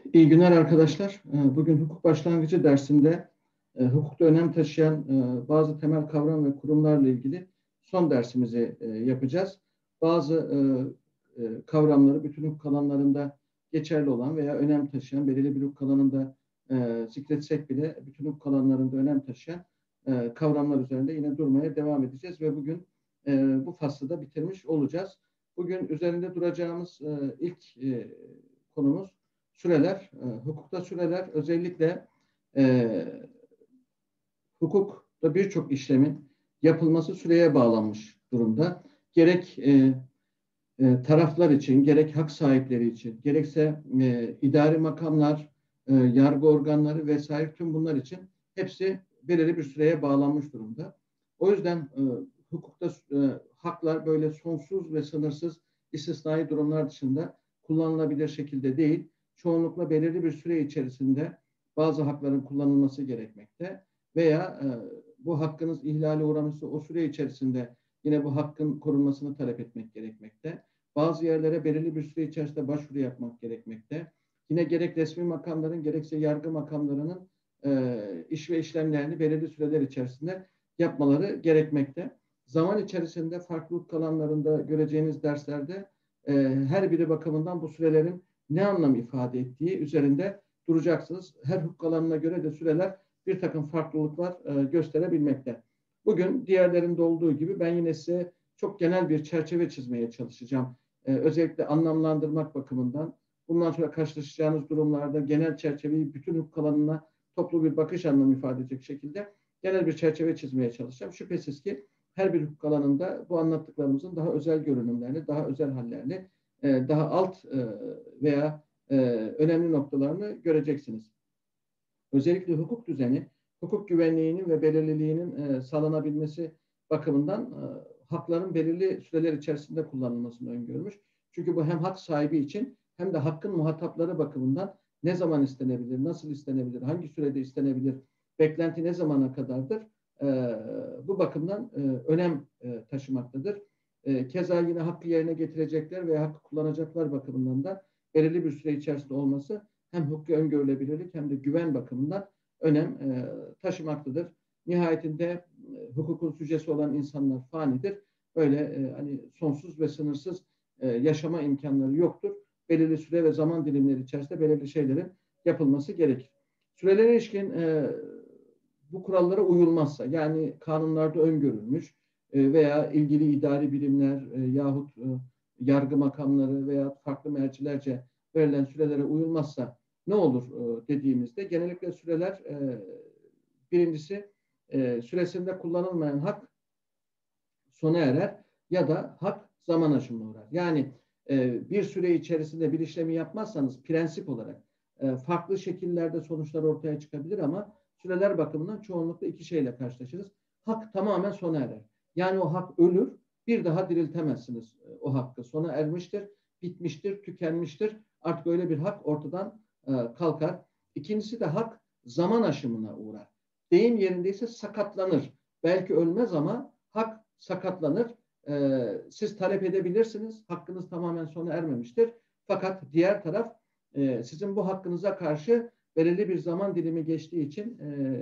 İyi günler arkadaşlar. Bugün hukuk başlangıcı dersinde hukukta önem taşıyan bazı temel kavram ve kurumlarla ilgili son dersimizi yapacağız. Bazı kavramları bütün hukuk alanlarında geçerli olan veya önem taşıyan, belirli bir hukuk alanında zikretsek bile bütün hukuk alanlarında önem taşıyan kavramlar üzerinde yine durmaya devam edeceğiz ve bugün bu faslı da bitirmiş olacağız. Bugün üzerinde duracağımız ilk konumuz süreler. Hukukta süreler özellikle e, hukukta birçok işlemin yapılması süreye bağlanmış durumda. Gerek taraflar için, gerek hak sahipleri için, gerekse idari makamlar, yargı organları vesaire tüm bunlar için hepsi belirli bir süreye bağlanmış durumda. O yüzden hukukta haklar böyle sonsuz ve sınırsız istisnai durumlar dışında kullanılabilir şekilde değil, çoğunlukla belirli bir süre içerisinde bazı hakların kullanılması gerekmekte veya bu hakkınız ihlale uğramışsa o süre içerisinde yine bu hakkın korunmasını talep etmek gerekmekte. Bazı yerlere belirli bir süre içerisinde başvuru yapmak gerekmekte. Yine gerek resmi makamların gerekse yargı makamlarının iş ve işlemlerini belirli süreler içerisinde yapmaları gerekmekte. Zaman içerisinde farklı hukuk alanlarında göreceğiniz derslerde her biri bakımından bu sürelerin ne anlam ifade ettiği üzerinde duracaksınız. Her hukuk alanına göre de süreler bir takım farklılıklar gösterebilmekte. Bugün diğerlerinde olduğu gibi ben yine size çok genel bir çerçeve çizmeye çalışacağım. Özellikle anlamlandırmak bakımından bundan sonra karşılaşacağınız durumlarda genel çerçeveyi bütün hukuk alanına toplu bir bakış anlamı ifade edecek şekilde genel bir çerçeve çizmeye çalışacağım. Şüphesiz ki her bir hukuk alanında bu anlattıklarımızın daha özel görünümlerini, daha özel hallerini, daha alt veya önemli noktalarını göreceksiniz. Özellikle hukuk düzeni, hukuk güvenliğinin ve belirliliğinin sağlanabilmesi bakımından hakların belirli süreler içerisinde kullanılmasını öngörmüş. Çünkü bu hem hak sahibi için hem de hakkın muhatapları bakımından ne zaman istenebilir, nasıl istenebilir, hangi sürede istenebilir, beklenti ne zamana kadardır, bu bakımdan önem taşımaktadır. Keza yine hakkı yerine getirecekler veya hakkı kullanacaklar bakımından da belirli bir süre içerisinde olması hem hukuki öngörülebilirlik hem de güven bakımından önem taşımaktadır. Nihayetinde hukukun sücesi olan insanlar fanidir. Böyle hani sonsuz ve sınırsız yaşama imkanları yoktur. Belirli süre ve zaman dilimleri içerisinde belirli şeylerin yapılması gerekir. Sürelere ilişkin bu kurallara uyulmazsa, yani kanunlarda öngörülmüş veya ilgili idari birimler yahut yargı makamları veya farklı mercilerce verilen sürelere uyulmazsa ne olur dediğimizde genellikle süreler birincisi süresinde kullanılmayan hak sona erer ya da hak zaman aşımına uğrar. Yani bir süre içerisinde bir işlemi yapmazsanız prensip olarak farklı şekillerde sonuçlar ortaya çıkabilir ama süreler bakımından çoğunlukla iki şeyle karşılaşırız. Hak tamamen sona erer. Yani o hak ölür, bir daha diriltemezsiniz o hakkı. Sona ermiştir, bitmiştir, tükenmiştir. Artık öyle bir hak ortadan kalkar. İkincisi de hak zaman aşımına uğrar. Deyim yerindeyse sakatlanır. Belki ölmez ama hak sakatlanır. Siz talep edebilirsiniz. Hakkınız tamamen sona ermemiştir. Fakat diğer taraf sizin bu hakkınıza karşı belirli bir zaman dilimi geçtiği için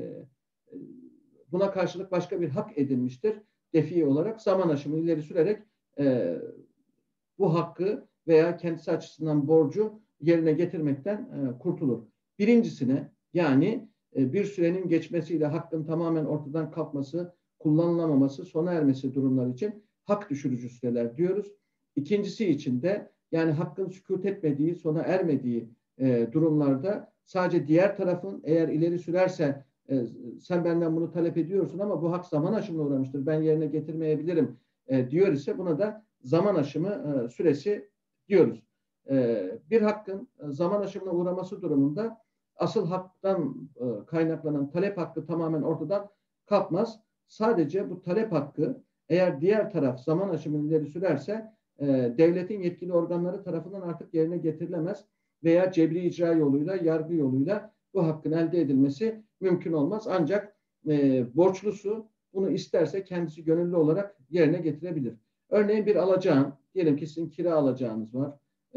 buna karşılık başka bir hak edinmiştir. Defi olarak zaman aşımı ileri sürerek bu hakkı veya kendisi açısından borcu yerine getirmekten kurtulur. Birincisine yani bir sürenin geçmesiyle hakkın tamamen ortadan kalkması, kullanılamaması, sona ermesi durumlar için hak düşürücü süreler diyoruz. İkincisi için de yani hakkın sükût etmediği, sona ermediği durumlarda sadece diğer tarafın eğer ileri sürerse sen benden bunu talep ediyorsun ama bu hak zaman aşımına uğramıştır, ben yerine getirmeyebilirim diyor ise buna da zaman aşımı süresi diyoruz. Bir hakkın zaman aşımına uğraması durumunda asıl haktan kaynaklanan talep hakkı tamamen ortadan kalkmaz. Sadece bu talep hakkı eğer diğer taraf zaman aşımını ileri sürerse devletin yetkili organları tarafından artık yerine getirilemez veya cebri icra yoluyla, yargı yoluyla bu hakkın elde edilmesi mümkün olmaz. Ancak borçlusu bunu isterse kendisi gönüllü olarak yerine getirebilir. Örneğin bir alacağın, diyelim ki sizin kira alacağınız var.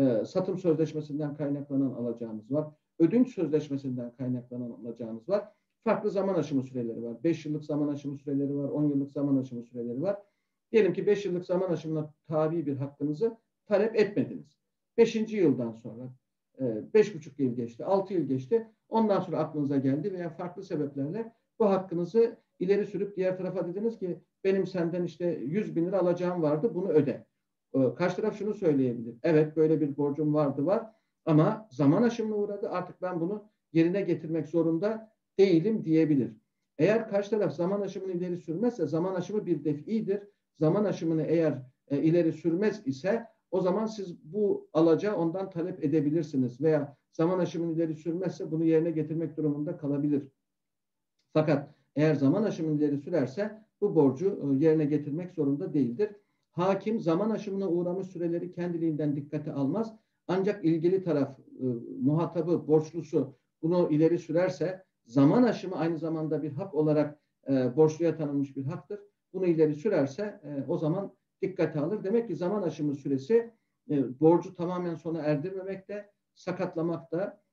satım sözleşmesinden kaynaklanan alacağınız var. Ödünç sözleşmesinden kaynaklanan alacağınız var. Farklı zaman aşımı süreleri var. 5 yıllık zaman aşımı süreleri var. 10 yıllık zaman aşımı süreleri var. Diyelim ki 5 yıllık zaman aşımına tabi bir hakkınızı talep etmediniz. 5. yıldan sonra 5,5 yıl geçti, 6 yıl geçti. Ondan sonra aklınıza geldi veya farklı sebeplerle bu hakkınızı ileri sürüp diğer tarafa dediniz ki benim senden işte 100 bin lira alacağım vardı, bunu öde. Karşı taraf şunu söyleyebilir. Evet, böyle bir borcum vardı var ama zaman aşımına uğradı. Artık ben bunu yerine getirmek zorunda değilim diyebilir. Eğer karşı taraf zaman aşımını ileri sürmezse zaman aşımı bir def'idir. Zaman aşımını eğer ileri sürmez ise o zaman siz bu alacağı ondan talep edebilirsiniz veya zaman aşımını ileri sürmezse bunu yerine getirmek durumunda kalabilir. Fakat eğer zaman aşımını ileri sürerse bu borcu yerine getirmek zorunda değildir. Hakim zaman aşımına uğramış süreleri kendiliğinden dikkate almaz. Ancak ilgili taraf, muhatabı, borçlusu bunu ileri sürerse zaman aşımı aynı zamanda bir hak olarak borçluya tanınmış bir haktır. Bunu ileri sürerse o zaman dikkate alır. Demek ki zaman aşımı süresi borcu tamamen sona erdirmemekte, sakatlamakta,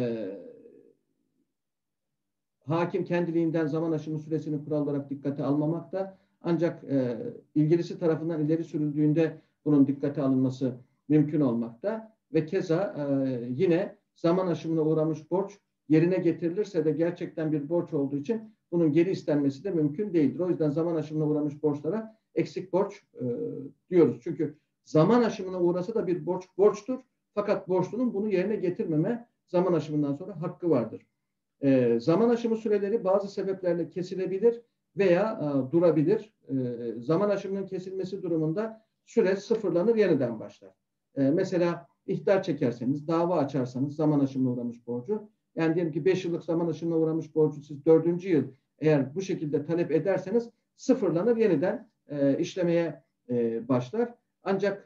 hakim kendiliğinden zaman aşımı süresini kural olarak dikkate almamakta. Ancak ilgilisi tarafından ileri sürüldüğünde bunun dikkate alınması mümkün olmakta. Ve keza yine zaman aşımına uğramış borç yerine getirilirse de gerçekten bir borç olduğu için bunun geri istenmesi de mümkün değildir. O yüzden zaman aşımına uğramış borçlara eksik borç diyoruz. Çünkü zaman aşımına uğrasa da bir borç borçtur. Fakat borçlunun bunu yerine getirmeme zaman aşımından sonra hakkı vardır. Zaman aşımı süreleri bazı sebeplerle kesilebilir veya durabilir. Zaman aşımının kesilmesi durumunda süre sıfırlanır, yeniden başlar. Mesela ihtar çekerseniz, dava açarsanız zaman aşımına uğramış borcu, yani diyelim ki 5 yıllık zaman aşımına uğramış borcu siz 4. yıl eğer bu şekilde talep ederseniz sıfırlanır, yeniden işlemeye başlar. Ancak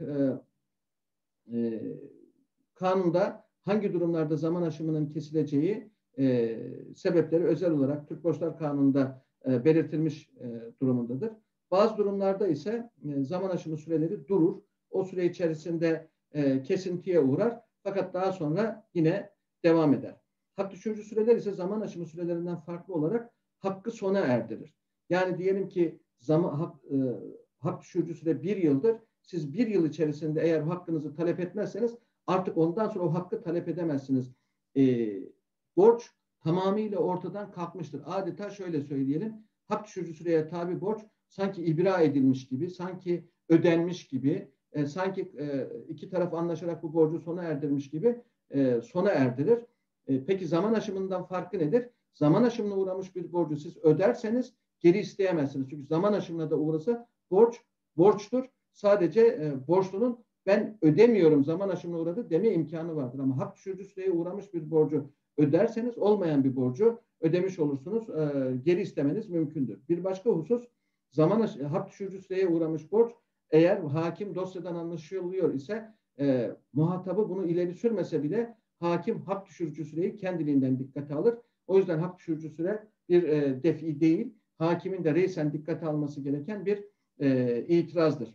kanunda hangi durumlarda zaman aşımının kesileceği sebepleri özel olarak Türk Borçlar Kanunu'nda belirtilmiş durumundadır. Bazı durumlarda ise zaman aşımı süreleri durur. O süre içerisinde kesintiye uğrar. Fakat daha sonra yine devam eder. Hak düşürücü süreler ise zaman aşımı sürelerinden farklı olarak hakkı sona erdirir. Yani diyelim ki hak düşürücü süre 1 yıldır. Siz 1 yıl içerisinde eğer hakkınızı talep etmezseniz artık ondan sonra o hakkı talep edemezsiniz. Borç tamamıyla ortadan kalkmıştır. Adeta şöyle söyleyelim, hak düşürücü süreye tabi borç sanki ibra edilmiş gibi, sanki ödenmiş gibi, sanki iki taraf anlaşarak bu borcu sona erdirmiş gibi sona erdirir. Peki zaman aşımından farkı nedir? Zaman aşımına uğramış bir borcu siz öderseniz geri isteyemezsiniz. Çünkü zaman aşımına da uğrasa borç borçtur. Sadece borçlunun ben ödemiyorum, zaman aşımına uğradı deme imkanı vardır. Ama hak düşürücü süreye uğramış bir borcu öderseniz olmayan bir borcu ödemiş olursunuz. Geri istemeniz mümkündür. Bir başka husus, hak düşürücü süreye uğramış borç eğer hakim dosyadan anlaşılıyor ise muhatabı bunu ileri sürmese bile hakim hak düşürücü süreyi kendiliğinden dikkate alır. O yüzden hak düşürücü süre bir defi değil, hakimin de reisen dikkate alması gereken bir itirazdır.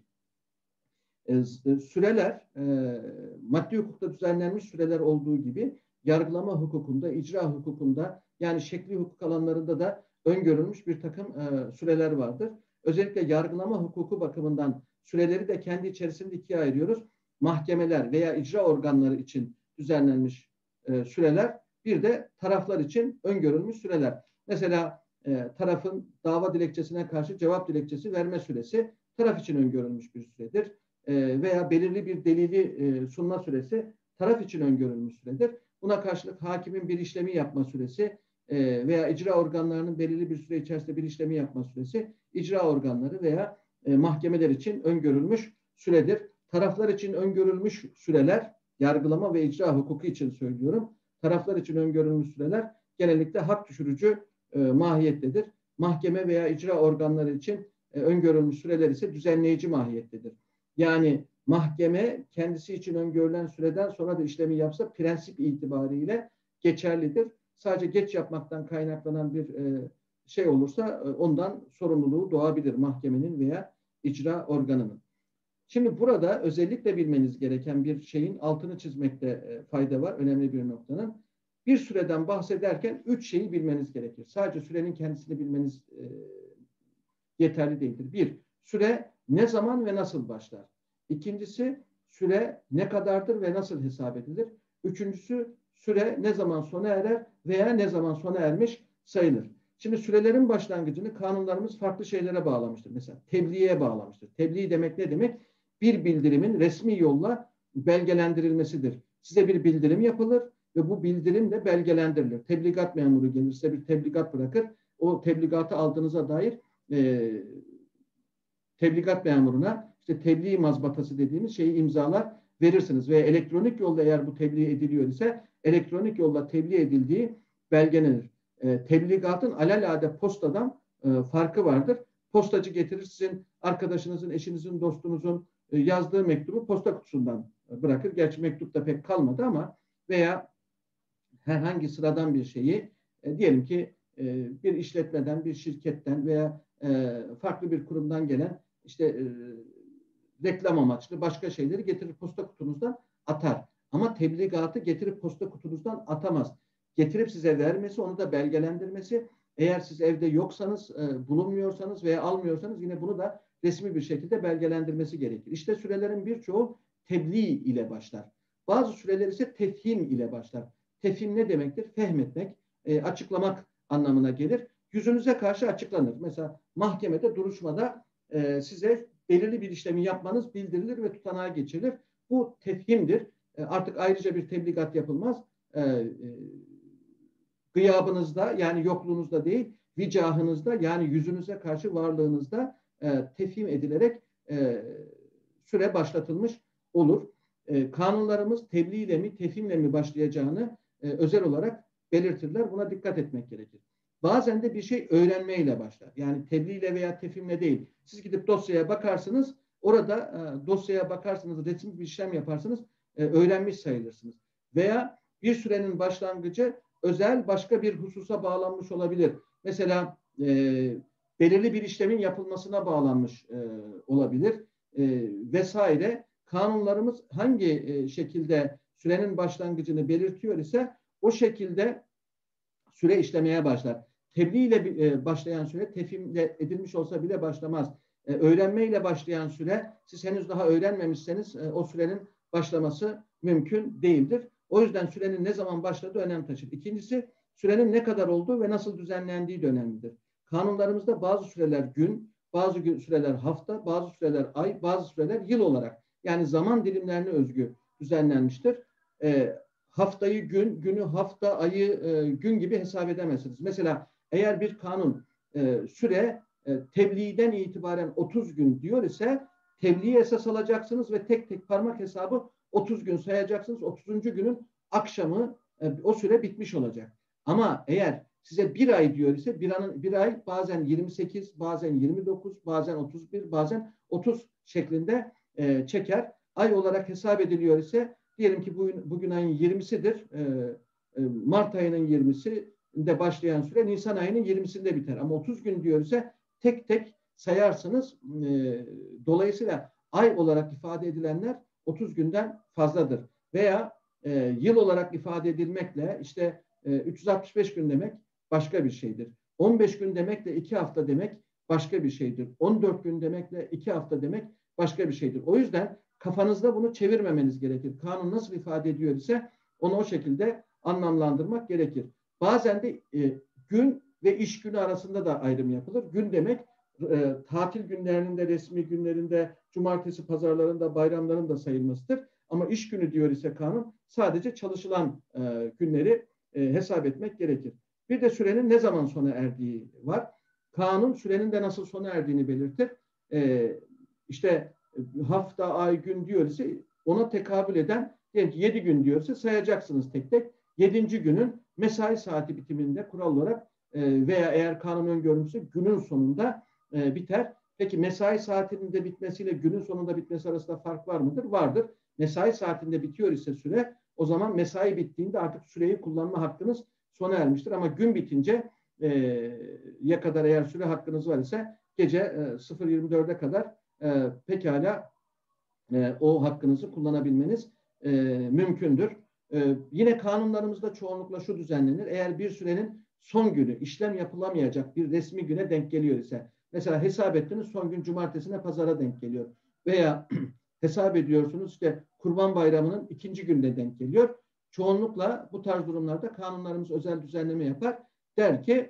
Süreler maddi hukukta düzenlenmiş süreler olduğu gibi yargılama hukukunda, icra hukukunda yani şekli hukuk alanlarında da öngörülmüş bir takım süreler vardır. Özellikle yargılama hukuku bakımından süreleri de kendi içerisinde ikiye ayırıyoruz. Mahkemeler veya icra organları için düzenlenmiş süreler, bir de taraflar için öngörülmüş süreler. Mesela tarafın dava dilekçesine karşı cevap dilekçesi verme süresi taraf için öngörülmüş bir süredir. Veya belirli bir delili sunma süresi taraf için öngörülmüş süredir. Buna karşılık hakimin bir işlemi yapma süresi veya icra organlarının belirli bir süre içerisinde bir işlemi yapma süresi icra organları veya mahkemeler için öngörülmüş süredir. Taraflar için öngörülmüş süreler, yargılama ve icra hukuku için söylüyorum. Taraflar için öngörülmüş süreler genellikle hak düşürücü mahiyettedir. Mahkeme veya icra organları için öngörülmüş süreler ise düzenleyici mahiyettedir. Yani mahkeme kendisi için öngörülen süreden sonra da işlemi yapsa prensip itibariyle geçerlidir. Sadece geç yapmaktan kaynaklanan bir şey olursa ondan sorumluluğu doğabilir mahkemenin veya icra organının. Şimdi burada özellikle bilmeniz gereken bir şeyin altını çizmekte fayda var. Önemli bir noktanın. Bir süreden bahsederken 3 şeyi bilmeniz gerekir. Sadece sürenin kendisini bilmeniz yeterli değildir. Bir, süre ne zaman ve nasıl başlar? İkincisi, süre ne kadardır ve nasıl hesap edilir? Üçüncüsü, süre ne zaman sona erer veya ne zaman sona ermiş sayılır? Şimdi sürelerin başlangıcını kanunlarımız farklı şeylere bağlamıştır. Mesela tebliğe bağlamıştır. Tebliğ demek ne demek? Bir bildirimin resmi yolla belgelendirilmesidir. Size bir bildirim yapılır ve bu bildirim de belgelendirilir. Tebligat memuru gelir, size bir tebligat bırakır. O tebligatı aldığınıza dair tebligat memuruna işte tebliğ mazbatası dediğimiz şeyi imzalar verirsiniz ve elektronik yolda eğer bu tebliğ ediliyor ise elektronik yolla tebliğ edildiği belgelenir. Tebligatın alelade postadan farkı vardır. Postacı getirir sizin arkadaşınızın, eşinizin, dostunuzun yazdığı mektubu posta kutusundan bırakır. Gerçi mektupta pek kalmadı ama veya herhangi sıradan bir şeyi diyelim ki bir işletmeden, bir şirketten veya farklı bir kurumdan gelen işte reklam amaçlı başka şeyleri getirip posta kutunuzdan atar. Ama tebligatı getirip posta kutunuzdan atamaz. Getirip size vermesi, onu da belgelendirmesi, eğer siz evde yoksanız, bulunmuyorsanız veya almıyorsanız yine bunu da resmi bir şekilde belgelendirmesi gerekir. İşte sürelerin birçoğu tebliğ ile başlar. Bazı süreler ise tefhim ile başlar. Tefhim ne demektir? Fehmetmek, açıklamak anlamına gelir. Yüzünüze karşı açıklanır. Mesela mahkemede, duruşmada size belirli bir işlemi yapmanız bildirilir ve tutanağa geçirilir. Bu tefhimdir. Artık ayrıca bir tebligat yapılmaz. Gıyabınızda yani yokluğunuzda değil, vicahınızda yani yüzünüze karşı varlığınızda tefhim edilerek süre başlatılmış olur. Kanunlarımız tebliğ ile mi, tefhimle mi başlayacağını özel olarak belirtirler. Buna dikkat etmek gerekir. Bazen de bir şey öğrenmeyle başlar. Yani tebliğle veya tefhimle değil. Siz gidip dosyaya bakarsınız, orada dosyaya bakarsınız, resim bir işlem yaparsınız, öğrenmiş sayılırsınız. Veya bir sürenin başlangıcı özel başka bir hususa bağlanmış olabilir. Mesela belirli bir işlemin yapılmasına bağlanmış olabilir vesaire. Kanunlarımız hangi şekilde sürenin başlangıcını belirtiyor ise o şekilde süre işlemeye başlar. Tebliğ ile başlayan süre tefhimle edilmiş olsa bile başlamaz. Öğrenmeyle başlayan süre, siz henüz daha öğrenmemişseniz o sürenin başlaması mümkün değildir. O yüzden sürenin ne zaman başladığı önem taşır. İkincisi, sürenin ne kadar olduğu ve nasıl düzenlendiği de önemlidir. Kanunlarımızda bazı süreler gün, bazı süreler hafta, bazı süreler ay, bazı süreler yıl olarak yani zaman dilimlerine özgü düzenlenmiştir. Haftayı gün, günü hafta, ayı gün gibi hesap edemezsiniz. Mesela eğer bir kanun süre tebliğden itibaren 30 gün diyor ise tebliği esas alacaksınız ve tek tek parmak hesabı 30 gün sayacaksınız. 30. günün akşamı o süre bitmiş olacak. Ama eğer size bir ay diyor ise bir ay bazen 28, bazen 29, bazen 31, bazen 30 şeklinde çeker. Ay olarak hesap ediliyor ise diyelim ki bugün ayın 20'sidir. Mart ayının 20'sinde başlayan süre Nisan ayının 20'sinde biter. Ama 30 gün diyor ise tek tek sayarsınız. Dolayısıyla ay olarak ifade edilenler 30 günden fazladır. Veya yıl olarak ifade edilmekle işte 365 gün demek başka bir şeydir. 15 gün demekle 2 hafta demek başka bir şeydir. 14 gün demekle 2 hafta demek başka bir şeydir. O yüzden kafanızda bunu çevirmemeniz gerekir. Kanun nasıl ifade ediyor ise onu o şekilde anlamlandırmak gerekir. Bazen de gün ve iş günü arasında da ayrım yapılır. Gün demek tatil günlerinde, resmi günlerinde, cumartesi pazarlarında, bayramların da sayılmasıdır. Ama iş günü diyor ise kanun sadece çalışılan günleri hesap etmek gerekir. Bir de sürenin ne zaman sona erdiği var. Kanun sürenin de nasıl sona erdiğini belirtir. İşte hafta, ay, gün diyor ise ona tekabül eden 7 gün diyorsa sayacaksınız tek tek. 7. günün mesai saati bitiminde kural olarak veya eğer kanun öngörmüşse günün sonunda biter. Peki mesai saatinin de bitmesiyle günün sonunda bitmesi arasında fark var mıdır? Vardır. Mesai saatinde bitiyor ise süre, o zaman mesai bittiğinde artık süreyi kullanma hakkınız sona ermiştir. Ama gün bitince ya kadar eğer süre hakkınız var ise gece 0.24'e kadar pekala o hakkınızı kullanabilmeniz mümkündür. Yine kanunlarımızda çoğunlukla şu düzenlenir. Eğer bir sürenin son günü işlem yapılamayacak bir resmi güne denk geliyor ise, mesela hesap ettiniz son gün cumartesine pazara denk geliyor. Veya hesap ediyorsunuz işte Kurban Bayramı'nın ikinci gününe denk geliyor. Çoğunlukla bu tarz durumlarda kanunlarımız özel düzenleme yapar. Der ki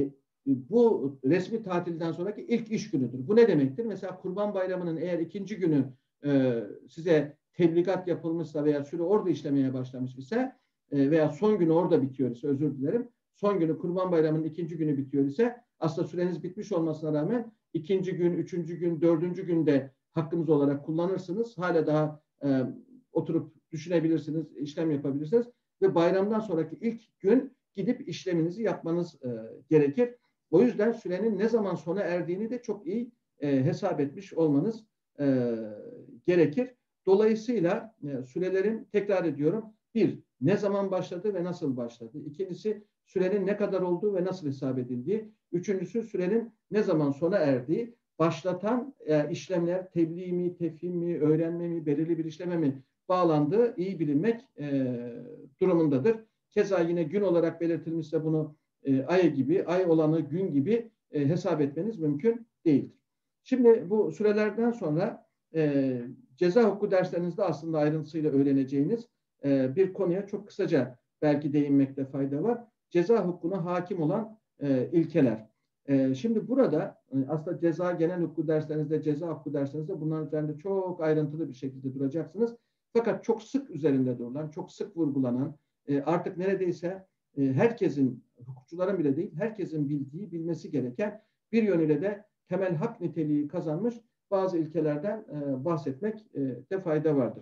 bu resmi tatilden sonraki ilk iş günüdür. Bu ne demektir? Mesela Kurban Bayramı'nın eğer ikinci günü size tebligat yapılmışsa veya süre orada işlemeye başlamış ise veya son günü orada bitiyor ise, özür dilerim, son günü Kurban Bayramı'nın ikinci günü bitiyor ise aslında süreniz bitmiş olmasına rağmen ikinci gün, üçüncü gün, dördüncü günde hakkınız olarak kullanırsınız. Hala daha oturup düşünebilirsiniz, işlem yapabilirsiniz ve bayramdan sonraki ilk gün gidip işleminizi yapmanız gerekir. O yüzden sürenin ne zaman sona erdiğini de çok iyi hesap etmiş olmanız gerekir. Dolayısıyla sürelerin, tekrar ediyorum, bir, ne zaman başladı ve nasıl başladı? İkincisi, sürenin ne kadar olduğu ve nasıl hesap edildiği. Üçüncüsü, sürenin ne zaman sona erdiği. Başlatan işlemler tebliğ mi, tefhim mi, öğrenme mi, belirli bir işleme mi bağlandığı iyi bilinmek durumundadır. Keza yine gün olarak belirtilmişse bunu ay gibi, ay olanı gün gibi hesap etmeniz mümkün değildir. Şimdi bu sürelerden sonra ceza hukuku derslerinizde aslında ayrıntısıyla öğreneceğiniz bir konuya çok kısaca belki değinmekte fayda var. Ceza hukukuna hakim olan ilkeler. Şimdi burada aslında ceza genel hukuku derslerinizde, ceza hukuku derslerinizde bunların üzerinde çok ayrıntılı bir şekilde duracaksınız. Fakat çok sık üzerinde durulan, çok sık vurgulanan, artık neredeyse herkesin, hukukçuların bile değil, herkesin bildiği, bilmesi gereken, bir yönüyle de temel hak niteliği kazanmış bazı ilkelerden bahsetmek de fayda vardır.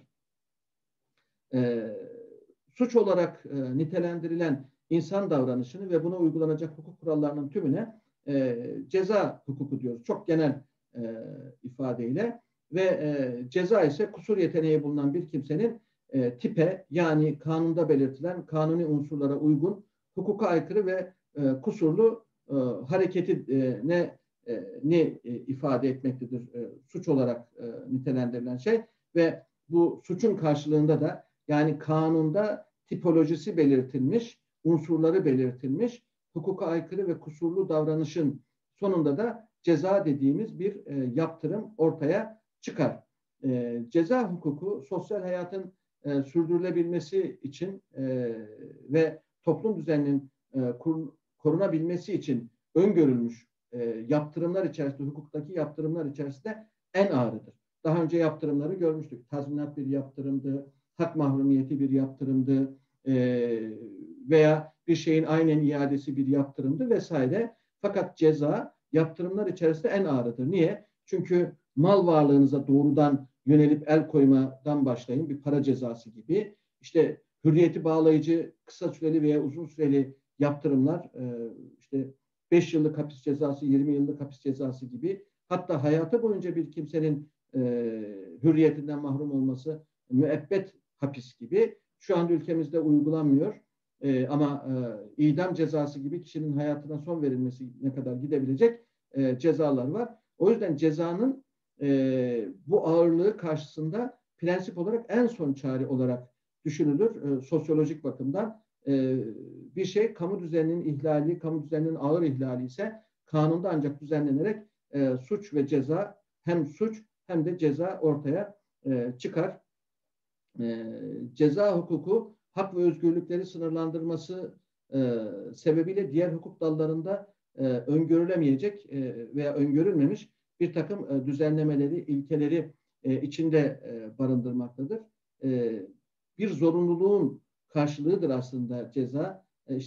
Suç olarak nitelendirilen insan davranışını ve buna uygulanacak hukuk kurallarının tümüne ceza hukuku diyoruz. Çok genel ifadeyle ve ceza ise kusur yeteneği bulunan bir kimsenin tipe, yani kanunda belirtilen kanuni unsurlara uygun, hukuka aykırı ve kusurlu hareketi ne ifade etmektedir suç olarak nitelendirilen şey ve bu suçun karşılığında da, yani kanunda tipolojisi belirtilmiş, unsurları belirtilmiş, hukuka aykırı ve kusurlu davranışın sonunda da ceza dediğimiz bir yaptırım ortaya çıkar. Ceza hukuku sosyal hayatın sürdürülebilmesi için ve toplum düzeninin korunabilmesi için öngörülmüş yaptırımlar içerisinde, hukuktaki yaptırımlar içerisinde en ağırıdır. Daha önce yaptırımları görmüştük. Tazminat bir yaptırımdı, hak mahrumiyeti bir yaptırımdı veya bir şeyin aynen iadesi bir yaptırımdı vesaire. Fakat ceza yaptırımlar içerisinde en ağırıdır. Niye? Çünkü mal varlığınıza doğrudan yönelip el koymadan başlayın, bir para cezası gibi. İşte hürriyeti bağlayıcı kısa süreli veya uzun süreli yaptırımlar, işte 5 yıllık hapis cezası, 20 yıllık hapis cezası gibi, hatta hayatı boyunca bir kimsenin hürriyetinden mahrum olması, müebbet hapis gibi şu anda ülkemizde uygulanmıyor. Ama idam cezası gibi kişinin hayatına son verilmesi ne kadar gidebilecek cezalar var. O yüzden cezanın bu ağırlığı karşısında prensip olarak en son çare olarak düşünülür sosyolojik bakımdan. Bir şey kamu düzeninin ihlali, kamu düzeninin ağır ihlali ise kanunda ancak düzenlenerek suç ve ceza, hem suç hem de ceza ortaya çıkar. Ceza hukuku hak ve özgürlükleri sınırlandırması sebebiyle diğer hukuk dallarında öngörülemeyecek veya öngörülmemiş bir takım düzenlemeleri, ilkeleri içinde barındırmaktadır. Bir zorunluluğun karşılığıdır aslında ceza.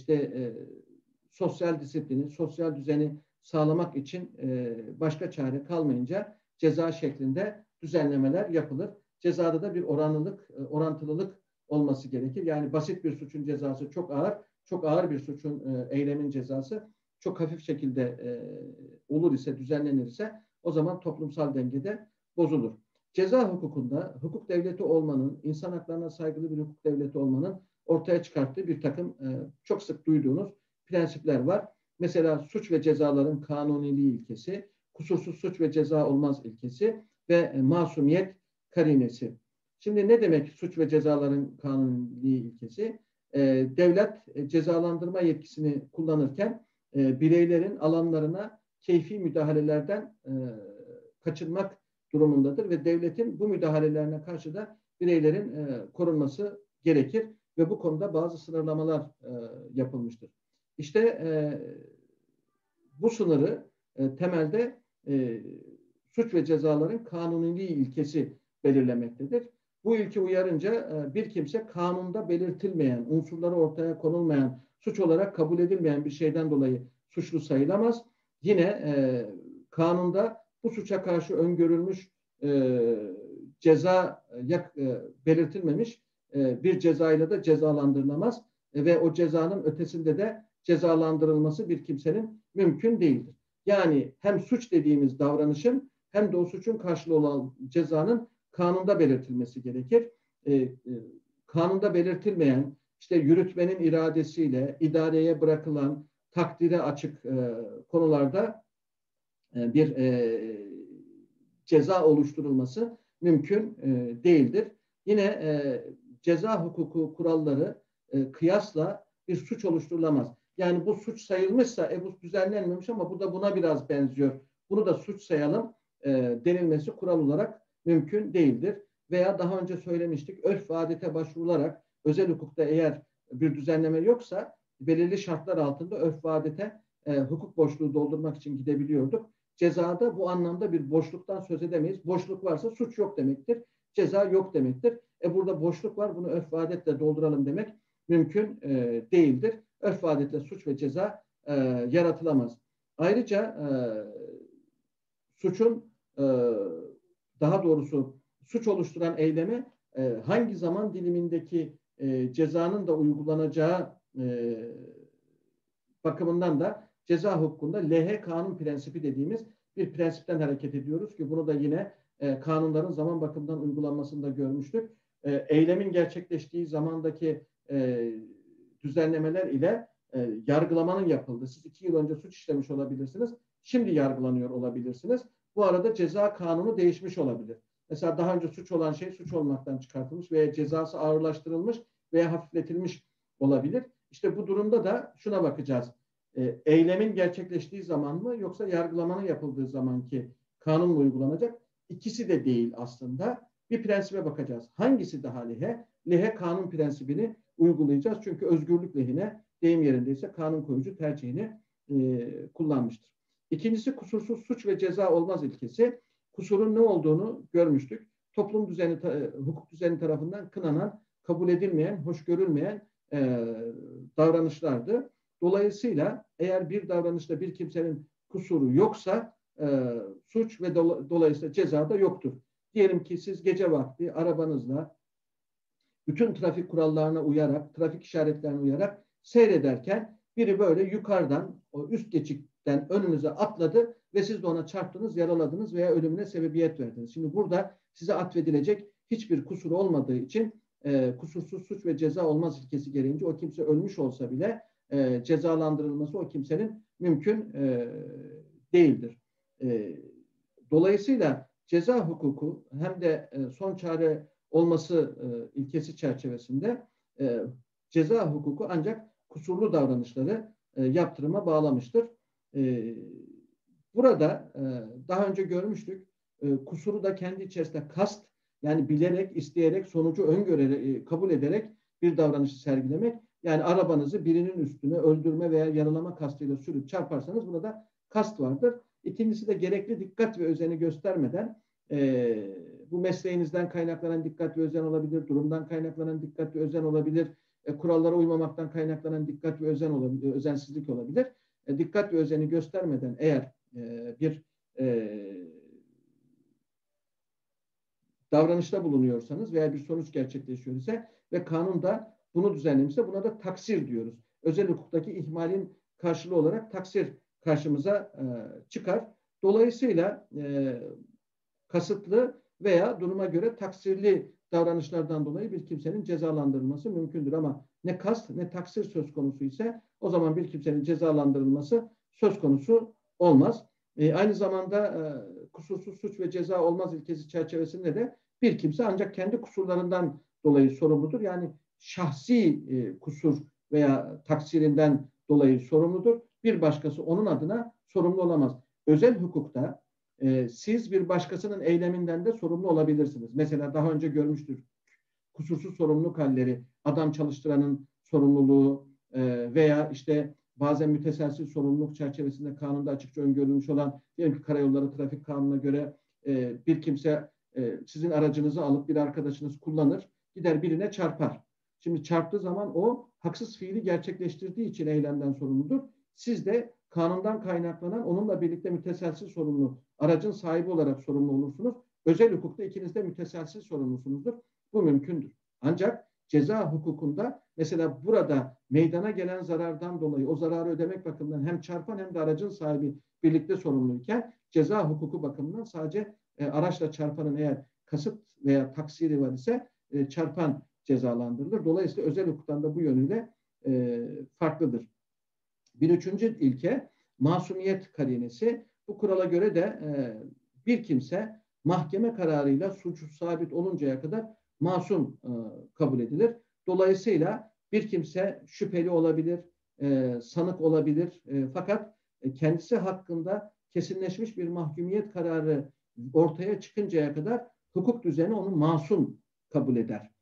Sosyal disiplini, sosyal düzeni sağlamak için başka çare kalmayınca ceza şeklinde düzenlemeler yapılır. Cezada da bir orantılılık olması gerekir. Yani basit bir suçun cezası çok ağır, çok ağır bir suçun eylemin cezası çok hafif şekilde olur ise, düzenlenir ise o zaman toplumsal dengede bozulur. Ceza hukukunda hukuk devleti olmanın, insan haklarına saygılı bir hukuk devleti olmanın ortaya çıkarttığı bir takım çok sık duyduğunuz prensipler var. Mesela suç ve cezaların kanuniliği ilkesi, kusursuz suç ve ceza olmaz ilkesi ve masumiyet karinesi. Şimdi ne demek suç ve cezaların kanuniliği ilkesi? Devlet cezalandırma yetkisini kullanırken bireylerin alanlarına keyfi müdahalelerden kaçınmak durumundadır ve devletin bu müdahalelerine karşı da bireylerin korunması gerekir ve bu konuda bazı sınırlamalar yapılmıştır. İşte bu sınırı temelde suç ve cezaların kanuniliği ilkesi belirlemektedir. Bu ilke uyarınca bir kimse kanunda belirtilmeyen, unsurları ortaya konulmayan, suç olarak kabul edilmeyen bir şeyden dolayı suçlu sayılamaz. Yine kanunda bu suça karşı öngörülmüş ceza belirtilmemiş bir cezayla da cezalandırılamaz ve o cezanın ötesinde de cezalandırılması bir kimsenin mümkün değildir. Yani hem suç dediğimiz davranışın hem de o suçun karşılığı olan cezanın kanunda belirtilmesi gerekir. Kanunda belirtilmeyen, işte yürütmenin iradesiyle idareye bırakılan takdire açık konularda bir ceza oluşturulması mümkün değildir. Yine ceza hukuku kuralları kıyasla bir suç oluşturulamaz. Yani bu suç sayılmışsa bu düzenlenmemiş ama bu da buna biraz benziyor. Bunu da suç sayalım denilmesi kural olarak mümkün değildir. Veya daha önce söylemiştik, örf ve adete başvurularak özel hukukta eğer bir düzenleme yoksa belirli şartlar altında örf ve adete hukuk boşluğu doldurmak için gidebiliyorduk. Cezada bu anlamda bir boşluktan söz edemeyiz. Boşluk varsa suç yok demektir. Ceza yok demektir. Burada boşluk var, bunu örf ve adetle dolduralım demek mümkün değildir. Örf ve adetle suç ve ceza yaratılamaz. Ayrıca suçun daha doğrusu suç oluşturan eylemi hangi zaman dilimindeki cezanın da uygulanacağı bakımından da ceza hukukunda lehe kanun prensibi dediğimiz bir prensipten hareket ediyoruz ki bunu da yine kanunların zaman bakımından uygulanmasında görmüştük. Eylemin gerçekleştiği zamandaki düzenlemeler ile yargılamanın yapıldığı. Siz 2 yıl önce suç işlemiş olabilirsiniz. Şimdi yargılanıyor olabilirsiniz. Bu arada ceza kanunu değişmiş olabilir. Mesela daha önce suç olan şey suç olmaktan çıkartılmış veya cezası ağırlaştırılmış veya hafifletilmiş olabilir. İşte bu durumda da şuna bakacağız. Eylemin gerçekleştiği zaman mı yoksa yargılamanın yapıldığı zamanki kanun mu uygulanacak? İkisi de değil aslında. Bir prensibe bakacağız. Hangisi daha lehe? Lehe kanun prensibini uygulayacağız. Çünkü özgürlük lehine, deyim yerindeyse kanun koyucu tercihini kullanmıştır. İkincisi kusursuz suç ve ceza olmaz ilkesi. Kusurun ne olduğunu görmüştük. Toplum düzeni, hukuk düzeni tarafından kınanan, kabul edilmeyen, hoş görülmeyen davranışlardı. Dolayısıyla eğer bir davranışta bir kimsenin kusuru yoksa suç ve dolayısıyla ceza da yoktur. Diyelim ki siz gece vakti arabanızla bütün trafik kurallarına uyarak, trafik işaretlerine uyarak seyrederken biri böyle yukarıdan, o üst geçitten önünüze atladı ve siz de ona çarptınız, yaraladınız veya ölümüne sebebiyet verdiniz. Şimdi burada size atfedilecek hiçbir kusur olmadığı için kusursuz suç ve ceza olmaz ilkesi gereğince o kimse ölmüş olsa bile cezalandırılması o kimsenin mümkün değildir. Dolayısıyla ceza hukuku hem de son çare olması ilkesi çerçevesinde ceza hukuku ancak kusurlu davranışları yaptırıma bağlamıştır. Burada daha önce görmüştük, kusuru da kendi içerisinde kast, yani bilerek, isteyerek, sonucu öngörerek, kabul ederek bir davranışı sergilemek. Yani arabanızı birinin üstüne öldürme veya yaralama kastıyla sürüp çarparsanız burada kast vardır. İkincisi de gerekli dikkat ve özeni göstermeden bu mesleğinizden kaynaklanan dikkat ve özen olabilir, durumdan kaynaklanan dikkat ve özen olabilir, kurallara uymamaktan kaynaklanan dikkat ve özen olabilir, özensizlik olabilir. Dikkat ve özeni göstermeden eğer bir davranışta bulunuyorsanız veya bir sonuç gerçekleşiyor ise ve kanun da bunu düzenlemişse buna da taksir diyoruz. Özel hukuktaki ihmalin karşılığı olarak taksir karşımıza çıkar. Dolayısıyla kasıtlı veya duruma göre taksirli davranışlardan dolayı bir kimsenin cezalandırılması mümkündür. Ama ne kast ne taksir söz konusu ise o zaman bir kimsenin cezalandırılması söz konusu olmaz. Aynı zamanda kusursuz suç ve ceza olmaz ilkesi çerçevesinde de Bir kimse ancak kendi kusurlarından dolayı sorumludur. Yani şahsi kusur veya taksirinden dolayı sorumludur. Bir başkası onun adına sorumlu olamaz. Özel hukukta siz bir başkasının eyleminden de sorumlu olabilirsiniz. Mesela daha önce görmüştür. Kusursuz sorumluluk halleri, adam çalıştıranın sorumluluğu veya işte bazen müteselsiz sorumluluk çerçevesinde kanunda açıkça öngörülmüş olan, diyelim ki karayolları trafik kanununa göre bir kimse sizin aracınızı alıp bir arkadaşınız kullanır, gider birine çarpar. Şimdi çarptığı zaman o haksız fiili gerçekleştirdiği için eylemden sorumludur. Siz de kanundan kaynaklanan onunla birlikte müteselsiz sorumlu, aracın sahibi olarak sorumlu olursunuz. Özel hukukta ikiniz de müteselsiz sorumlusunuzdur. Bu mümkündür. Ancak ceza hukukunda mesela burada meydana gelen zarardan dolayı o zararı ödemek bakımından hem çarpan hem de aracın sahibi birlikte sorumluyken, ceza hukuku bakımından sadece araçla çarpanın eğer kasıt veya taksiri var ise çarpan cezalandırılır. Dolayısıyla özel hukuktan da bu yönüyle farklıdır. Bir üçüncü ilke masumiyet karinesi. Bu kurala göre de bir kimse mahkeme kararıyla suçu sabit oluncaya kadar masum kabul edilir. Dolayısıyla bir kimse şüpheli olabilir, sanık olabilir. Fakat kendisi hakkında kesinleşmiş bir mahkumiyet kararı ortaya çıkıncaya kadar hukuk düzeni onu masum kabul eder.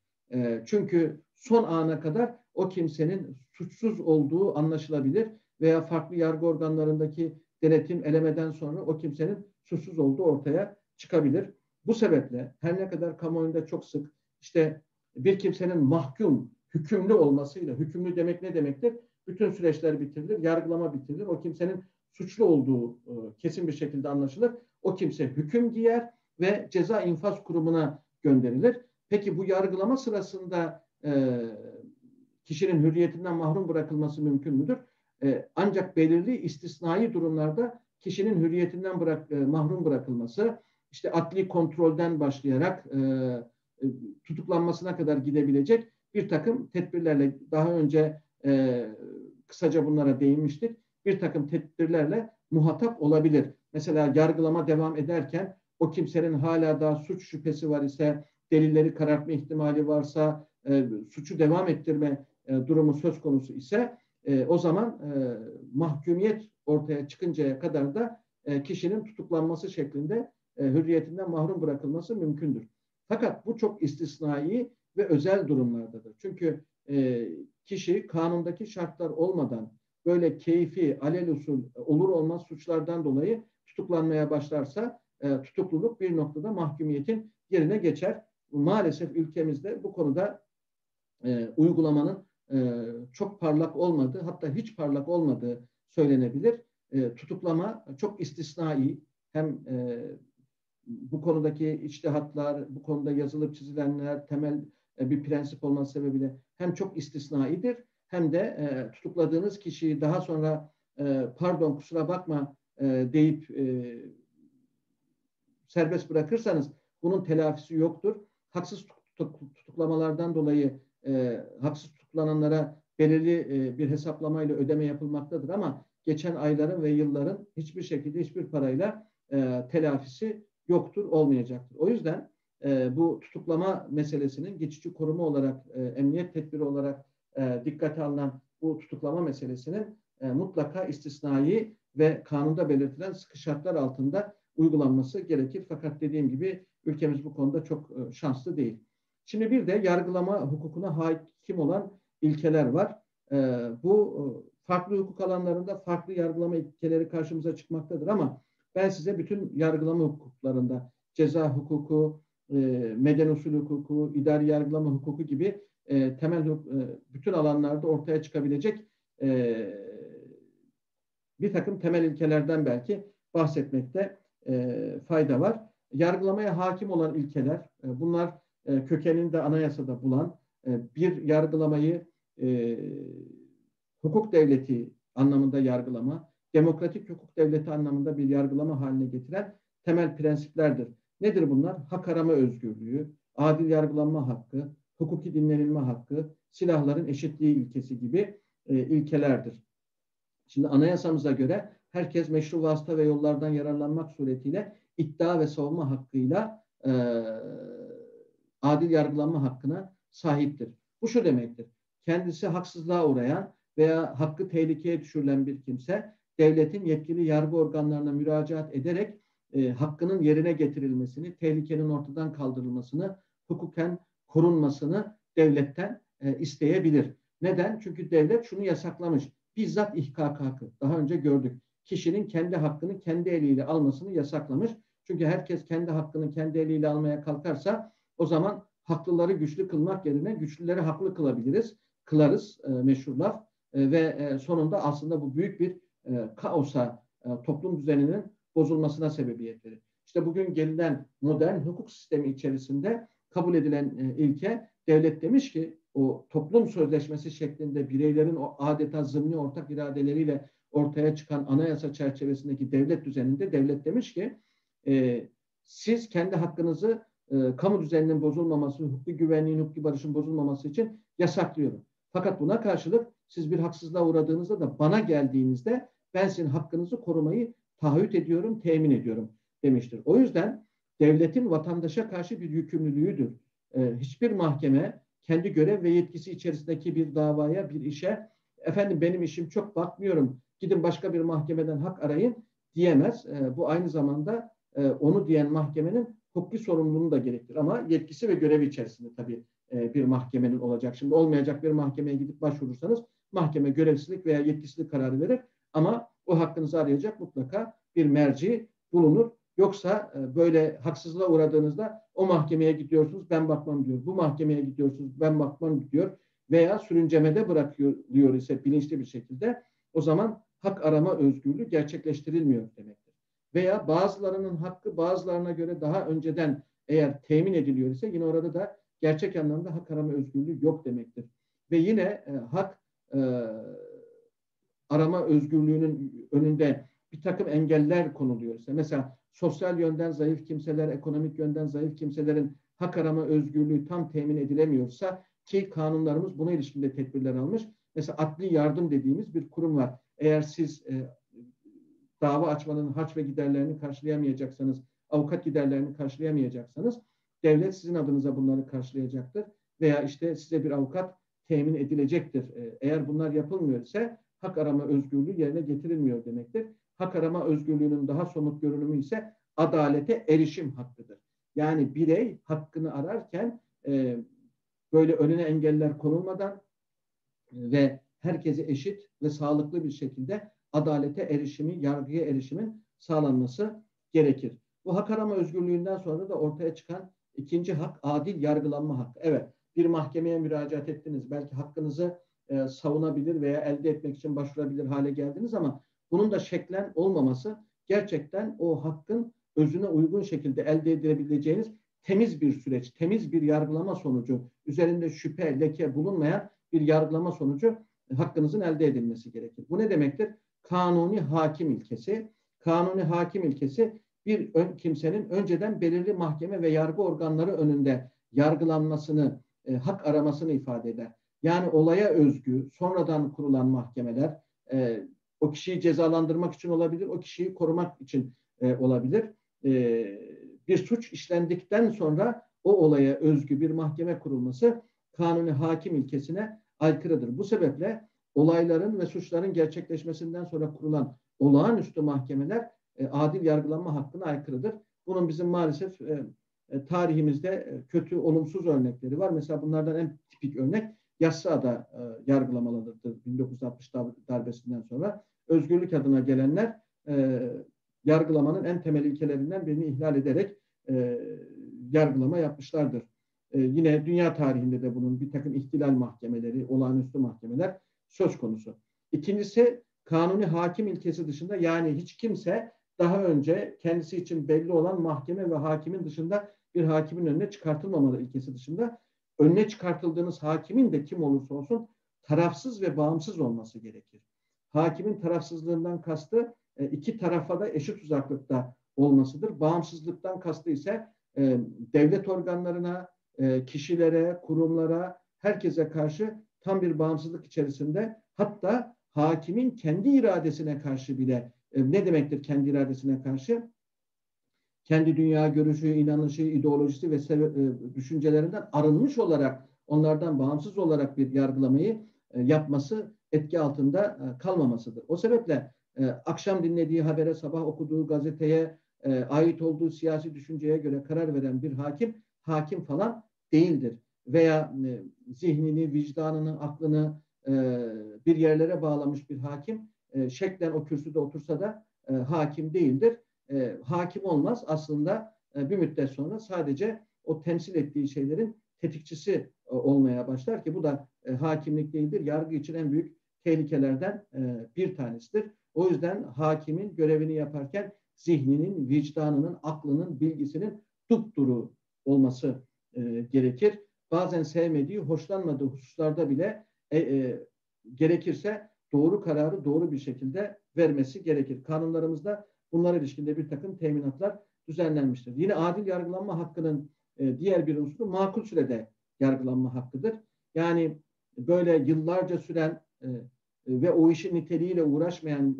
Çünkü son ana kadar o kimsenin suçsuz olduğu anlaşılabilir veya farklı yargı organlarındaki denetim elemeden sonra o kimsenin suçsuz olduğu ortaya çıkabilir. Bu sebeple her ne kadar kamuoyunda çok sık işte bir kimsenin mahkum, hükümlü olmasıyla, hükümlü demek ne demektir? Bütün süreçler bitirilir, yargılama bitirilir. O kimsenin suçlu olduğu kesin bir şekilde anlaşılır. O kimse hüküm giyer ve ceza infaz kurumuna gönderilir. Peki bu yargılama sırasında kişinin hürriyetinden mahrum bırakılması mümkün müdür? Ancak belirli istisnai durumlarda kişinin hürriyetinden mahrum bırakılması, işte adli kontrolden başlayarak tutuklanmasına kadar gidebilecek bir takım tedbirlerle, daha önce kısaca bunlara değinmiştik, bir takım tedbirlerle muhatap olabilir. Mesela yargılama devam ederken o kimsenin hala daha suç şüphesi var ise, delilleri karartma ihtimali varsa, suçu devam ettirme durumu söz konusu ise o zaman mahkumiyet ortaya çıkıncaya kadar da kişinin tutuklanması şeklinde hürriyetinden mahrum bırakılması mümkündür. Fakat bu çok istisnai ve özel durumlardadır. Çünkü kişi kanundaki şartlar olmadan böyle keyfi, alelüsül olur olmaz suçlardan dolayı tutuklanmaya başlarsa tutukluluk bir noktada mahkumiyetin yerine geçer. Maalesef ülkemizde bu konuda uygulamanın çok parlak olmadığı, hatta hiç parlak olmadığı söylenebilir. Tutuklama çok istisnai, hem bu konudaki içtihatlar, bu konuda yazılıp çizilenler, temel bir prensip olması sebebiyle hem çok istisnaidir, hem de tutukladığınız kişiyi daha sonra pardon kusura bakma deyip serbest bırakırsanız bunun telafisi yoktur. Haksız tutuklamalardan dolayı haksız tutuklananlara belirli bir hesaplamayla ödeme yapılmaktadır ama geçen ayların ve yılların hiçbir şekilde hiçbir parayla telafisi yoktur, olmayacaktır. O yüzden bu tutuklama meselesinin geçici koruma olarak, emniyet tedbiri olarak dikkate alınan bu tutuklama meselesinin mutlaka istisnai ve kanunda belirtilen sıkı şartlar altında uygulanması gerekir. Fakat dediğim gibi ülkemiz bu konuda çok şanslı değil. Şimdi bir de yargılama hukukuna hakim olan ilkeler var. Bu farklı hukuk alanlarında farklı yargılama ilkeleri karşımıza çıkmaktadır ama ben size bütün yargılama hukuklarında ceza hukuku, medeni usul hukuku, idari yargılama hukuku gibi temel bütün alanlarda ortaya çıkabilecek bir takım temel ilkelerden belki bahsetmekte fayda var. Yargılamaya hakim olan ilkeler, bunlar kökenini de anayasada bulan, bir yargılamayı hukuk devleti anlamında yargılama, demokratik hukuk devleti anlamında bir yargılama haline getiren temel prensiplerdir. Nedir bunlar? Hak arama özgürlüğü, adil yargılanma hakkı, hukuki dinlenilme hakkı, silahların eşitliği ilkesi gibi ilkelerdir. Şimdi anayasamıza göre herkes meşru vasıta ve yollardan yararlanmak suretiyle iddia ve savunma hakkıyla adil yargılanma hakkına sahiptir. Bu şu demektir. Kendisi haksızlığa uğrayan veya hakkı tehlikeye düşürülen bir kimse devletin yetkili yargı organlarına müracaat ederek hakkının yerine getirilmesini, tehlikenin ortadan kaldırılmasını, hukuken korunmasını devletten isteyebilir. Neden? Çünkü devlet şunu yasaklamış. Bizzat ihkak hakkı. Daha önce gördük. Kişinin kendi hakkını kendi eliyle almasını yasaklamış. Çünkü herkes kendi hakkını kendi eliyle almaya kalkarsa o zaman haklıları güçlü kılmak yerine güçlüleri haklı kılarız meşhur laf. Ve sonunda aslında bu büyük bir kaosa, toplum düzeninin bozulmasına sebebiyet verir. İşte bugün gelinen modern hukuk sistemi içerisinde kabul edilen ilke, devlet demiş ki o toplum sözleşmesi şeklinde bireylerin o adeta zımni ortak iradeleriyle ortaya çıkan anayasa çerçevesindeki devlet düzeninde devlet demiş ki siz kendi hakkınızı kamu düzeninin bozulmaması, hukuki güvenliğin, hukuki barışın bozulmaması için yasaklıyorum. Fakat buna karşılık siz bir haksızlığa uğradığınızda da bana geldiğinizde ben sizin hakkınızı korumayı taahhüt ediyorum, temin ediyorum demiştir. O yüzden devletin vatandaşa karşı bir yükümlülüğüdür. Hiçbir mahkeme kendi görev ve yetkisi içerisindeki bir davaya, bir işe efendim benim işim çok bakmıyorum, gidin başka bir mahkemeden hak arayın diyemez. Bu aynı zamanda onu diyen mahkemenin hukuki sorumluluğunu da gerektirir. Ama yetkisi ve görevi içerisinde tabii bir mahkemenin olacak. Şimdi olmayacak bir mahkemeye gidip başvurursanız mahkeme görevsizlik veya yetkisizlik kararı verir. Ama o hakkınızı arayacak mutlaka bir merci bulunur. Yoksa böyle haksızlığa uğradığınızda o mahkemeye gidiyorsunuz ben bakmam diyor. Bu mahkemeye gidiyorsunuz ben bakmam diyor. Veya sürüncemede bırakıyor ise bilinçli bir şekilde o zaman hak arama özgürlüğü gerçekleştirilmiyor demektir. Veya bazılarının hakkı bazılarına göre daha önceden eğer temin ediliyor ise yine orada da gerçek anlamda hak arama özgürlüğü yok demektir. Ve yine hak arama özgürlüğünün önünde bir takım engeller konuluyor ise mesela sosyal yönden zayıf kimseler, ekonomik yönden zayıf kimselerin hak arama özgürlüğü tam temin edilemiyorsa ki kanunlarımız buna ilişkin de tedbirler almış. Mesela adli yardım dediğimiz bir kurum var. Eğer siz dava açmanın harç ve giderlerini karşılayamayacaksanız, avukat giderlerini karşılayamayacaksanız devlet sizin adınıza bunları karşılayacaktır. Veya işte size bir avukat temin edilecektir. Eğer bunlar yapılmıyor ise hak arama özgürlüğü yerine getirilmiyor demektir. Hak arama özgürlüğünün daha somut görünümü ise adalete erişim hakkıdır. Yani birey hakkını ararken böyle önüne engeller konulmadan ve herkese eşit ve sağlıklı bir şekilde adalete erişimi, yargıya erişimin sağlanması gerekir. Bu hak arama özgürlüğünden sonra da ortaya çıkan ikinci hak adil yargılanma hakkı. Evet, bir mahkemeye müracaat ettiniz. Belki hakkınızı savunabilir veya elde etmek için başvurabilir hale geldiniz ama bunun da şeklen olmaması gerçekten o hakkın özüne uygun şekilde elde edilebileceğiniz temiz bir süreç, temiz bir yargılama sonucu, üzerinde şüphe, leke bulunmayan bir yargılama sonucu hakkınızın elde edilmesi gerekir. Bu ne demektir? Kanuni hakim ilkesi. Kanuni hakim ilkesi bir kimsenin önceden belirli mahkeme ve yargı organları önünde yargılanmasını, hak aramasını ifade eder. Yani olaya özgü, sonradan kurulan mahkemeler o kişiyi cezalandırmak için olabilir, o kişiyi korumak için olabilir. Bir suç işlendikten sonra o olaya özgü bir mahkeme kurulması kanuni hakim ilkesine aykırıdır. Bu sebeple olayların ve suçların gerçekleşmesinden sonra kurulan olağanüstü mahkemeler adil yargılanma hakkına aykırıdır. Bunun bizim maalesef tarihimizde kötü, olumsuz örnekleri var. Mesela bunlardan en tipik örnek Yassıada yargılamalarıdır 1960 darbesinden sonra. Özgürlük adına gelenler yargılamanın en temel ilkelerinden birini ihlal ederek yargılama yapmışlardır. Yine dünya tarihinde de bunun bir takım ihtilal mahkemeleri, olağanüstü mahkemeler söz konusu. İkincisi kanuni hakim ilkesi dışında yani hiç kimse daha önce kendisi için belli olan mahkeme ve hakimin dışında bir hakimin önüne çıkartılmamalı ilkesi dışında önüne çıkartıldığınız hakimin de kim olursa olsun tarafsız ve bağımsız olması gerekir. Hakimin tarafsızlığından kastı iki tarafa da eşit uzaklıkta olmasıdır. Bağımsızlıktan kastı ise devlet organlarına, kişilere, kurumlara, herkese karşı tam bir bağımsızlık içerisinde hatta hakimin kendi iradesine karşı bile ne demektir kendi iradesine karşı? kendi dünya görüşü, inanışı, ideolojisi ve düşüncelerinden arınmış olarak, onlardan bağımsız olarak bir yargılamayı yapması, etki altında kalmamasıdır. O sebeple akşam dinlediği habere, sabah okuduğu gazeteye, ait olduğu siyasi düşünceye göre karar veren bir hakim falan değildir. Veya zihnini, vicdanını, aklını bir yerlere bağlamış bir hakim, şeklen o kürsüde otursa da hakim değildir. Hakim olmaz. Aslında bir müddet sonra sadece o temsil ettiği şeylerin tetikçisi olmaya başlar ki bu da hakimlik değildir. Yargı için en büyük tehlikelerden bir tanesidir. O yüzden hakimin görevini yaparken zihninin, vicdanının, aklının, bilgisinin dupduru olması gerekir. Bazen sevmediği, hoşlanmadığı hususlarda bile gerekirse doğru kararı doğru bir şekilde vermesi gerekir. Kanunlarımızda bunlara ilişkinde bir takım teminatlar düzenlenmiştir. Yine adil yargılanma hakkının diğer bir unsuru makul sürede yargılanma hakkıdır. Yani böyle yıllarca süren ve o işin niteliğiyle uğraşmayan,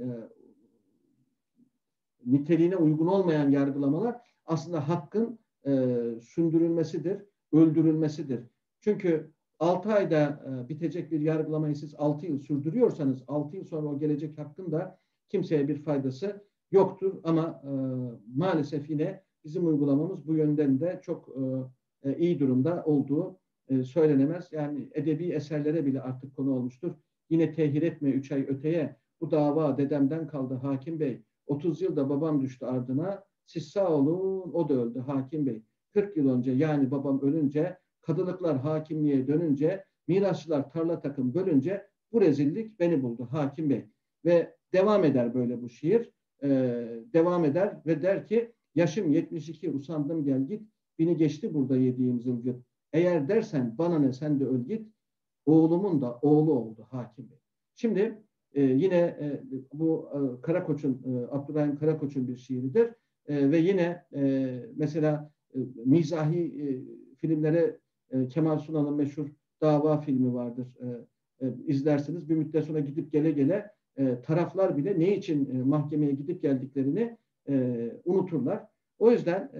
niteliğine uygun olmayan yargılamalar aslında hakkın sündürülmesidir, öldürülmesidir. Çünkü 6 ayda bitecek bir yargılamayı siz 6 yıl sürdürüyorsanız 6 yıl sonra o gelecek hakkın da kimseye bir faydası yoktur. Ama maalesef yine bizim uygulamamız bu yönden de çok iyi durumda olduğu söylenemez. Yani edebi eserlere bile artık konu olmuştur. Yine tehir etme 3 ay öteye, bu dava dedemden kaldı hakim bey. 30 yılda babam düştü ardına, siz sağ olun o da öldü hakim bey. 40 yıl önce yani babam ölünce, kadılıklar hakimliğe dönünce, mirasçılar tarla takım bölünce bu rezillik beni buldu hakim bey. Ve devam eder böyle bu şiir. Devam eder ve der ki yaşım 72 usandım gel git, bini geçti burada yediğim zılgıt. Eğer dersen bana ne sen de öl git, oğlumun da oğlu oldu hakim bey. Şimdi yine bu Karakoç'un, Abdurrahim Karakoç'un bir şiiridir. Ve yine mesela mizahi filmlere Kemal Sunal'ın meşhur Dava filmi vardır. İzlersiniz. Bir müddet sonra gidip gele gele taraflar bile ne için mahkemeye gidip geldiklerini unuturlar. O yüzden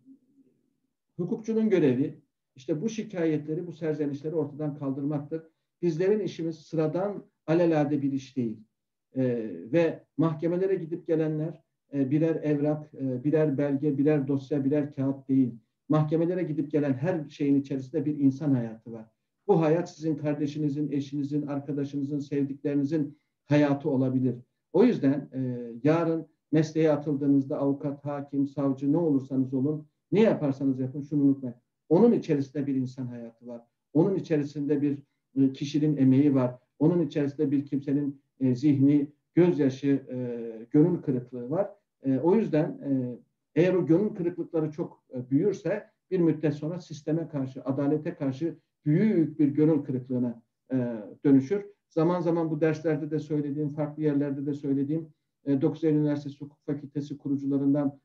hukukçunun görevi işte bu şikayetleri, bu serzenişleri ortadan kaldırmaktır. Bizlerin işimiz sıradan alelade bir iş değil. Ve mahkemelere gidip gelenler birer evrak, birer belge, birer dosya, birer kağıt değil. Mahkemelere gidip gelen her şeyin içerisinde bir insan hayatı var. Bu hayat sizin kardeşinizin, eşinizin, arkadaşınızın, sevdiklerinizin hayatı olabilir. O yüzden yarın mesleğe atıldığınızda avukat, hakim, savcı ne olursanız olun, ne yaparsanız yapın şunu unutmayın. Onun içerisinde bir insan hayatı var. Onun içerisinde bir kişinin emeği var. Onun içerisinde bir kimsenin zihni, gözyaşı, gönül kırıklığı var. O yüzden eğer o gönül kırıklıkları çok büyürse bir müddet sonra sisteme karşı, adalete karşı büyük bir gönül kırıklığına dönüşür. Zaman zaman bu derslerde de söylediğim, farklı yerlerde de söylediğim 9 Eylül Üniversitesi Hukuk Fakültesi kurucularından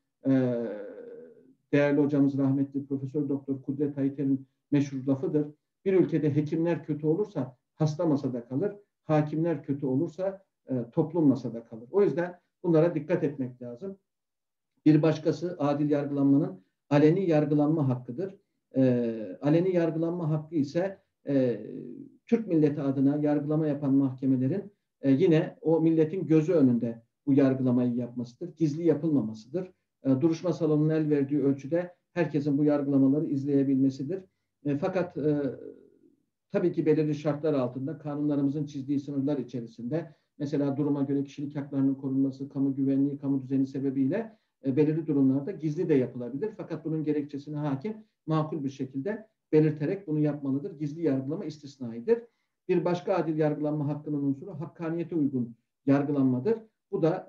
değerli hocamız rahmetli Profesör Doktor Kudret Ayter'in meşhur lafıdır. Bir ülkede hekimler kötü olursa hasta masada kalır, hakimler kötü olursa toplum masada kalır. O yüzden bunlara dikkat etmek lazım. Bir başkası adil yargılanmanın aleni yargılanma hakkıdır. Aleni yargılanma hakkı ise Türk milleti adına yargılama yapan mahkemelerin yine o milletin gözü önünde bu yargılamayı yapmasıdır. Gizli yapılmamasıdır. Duruşma salonunun el verdiği ölçüde herkesin bu yargılamaları izleyebilmesidir. Fakat tabii ki belirli şartlar altında kanunlarımızın çizdiği sınırlar içerisinde mesela duruma göre kişilik haklarının korunması, kamu güvenliği, kamu düzeni sebebiyle belirli durumlarda gizli de yapılabilir. Fakat bunun gerekçesini hakim makul bir şekilde belirterek bunu yapmalıdır. Gizli yargılama istisnaidir. Bir başka adil yargılanma hakkının unsuru hakkaniyete uygun yargılanmadır. Bu da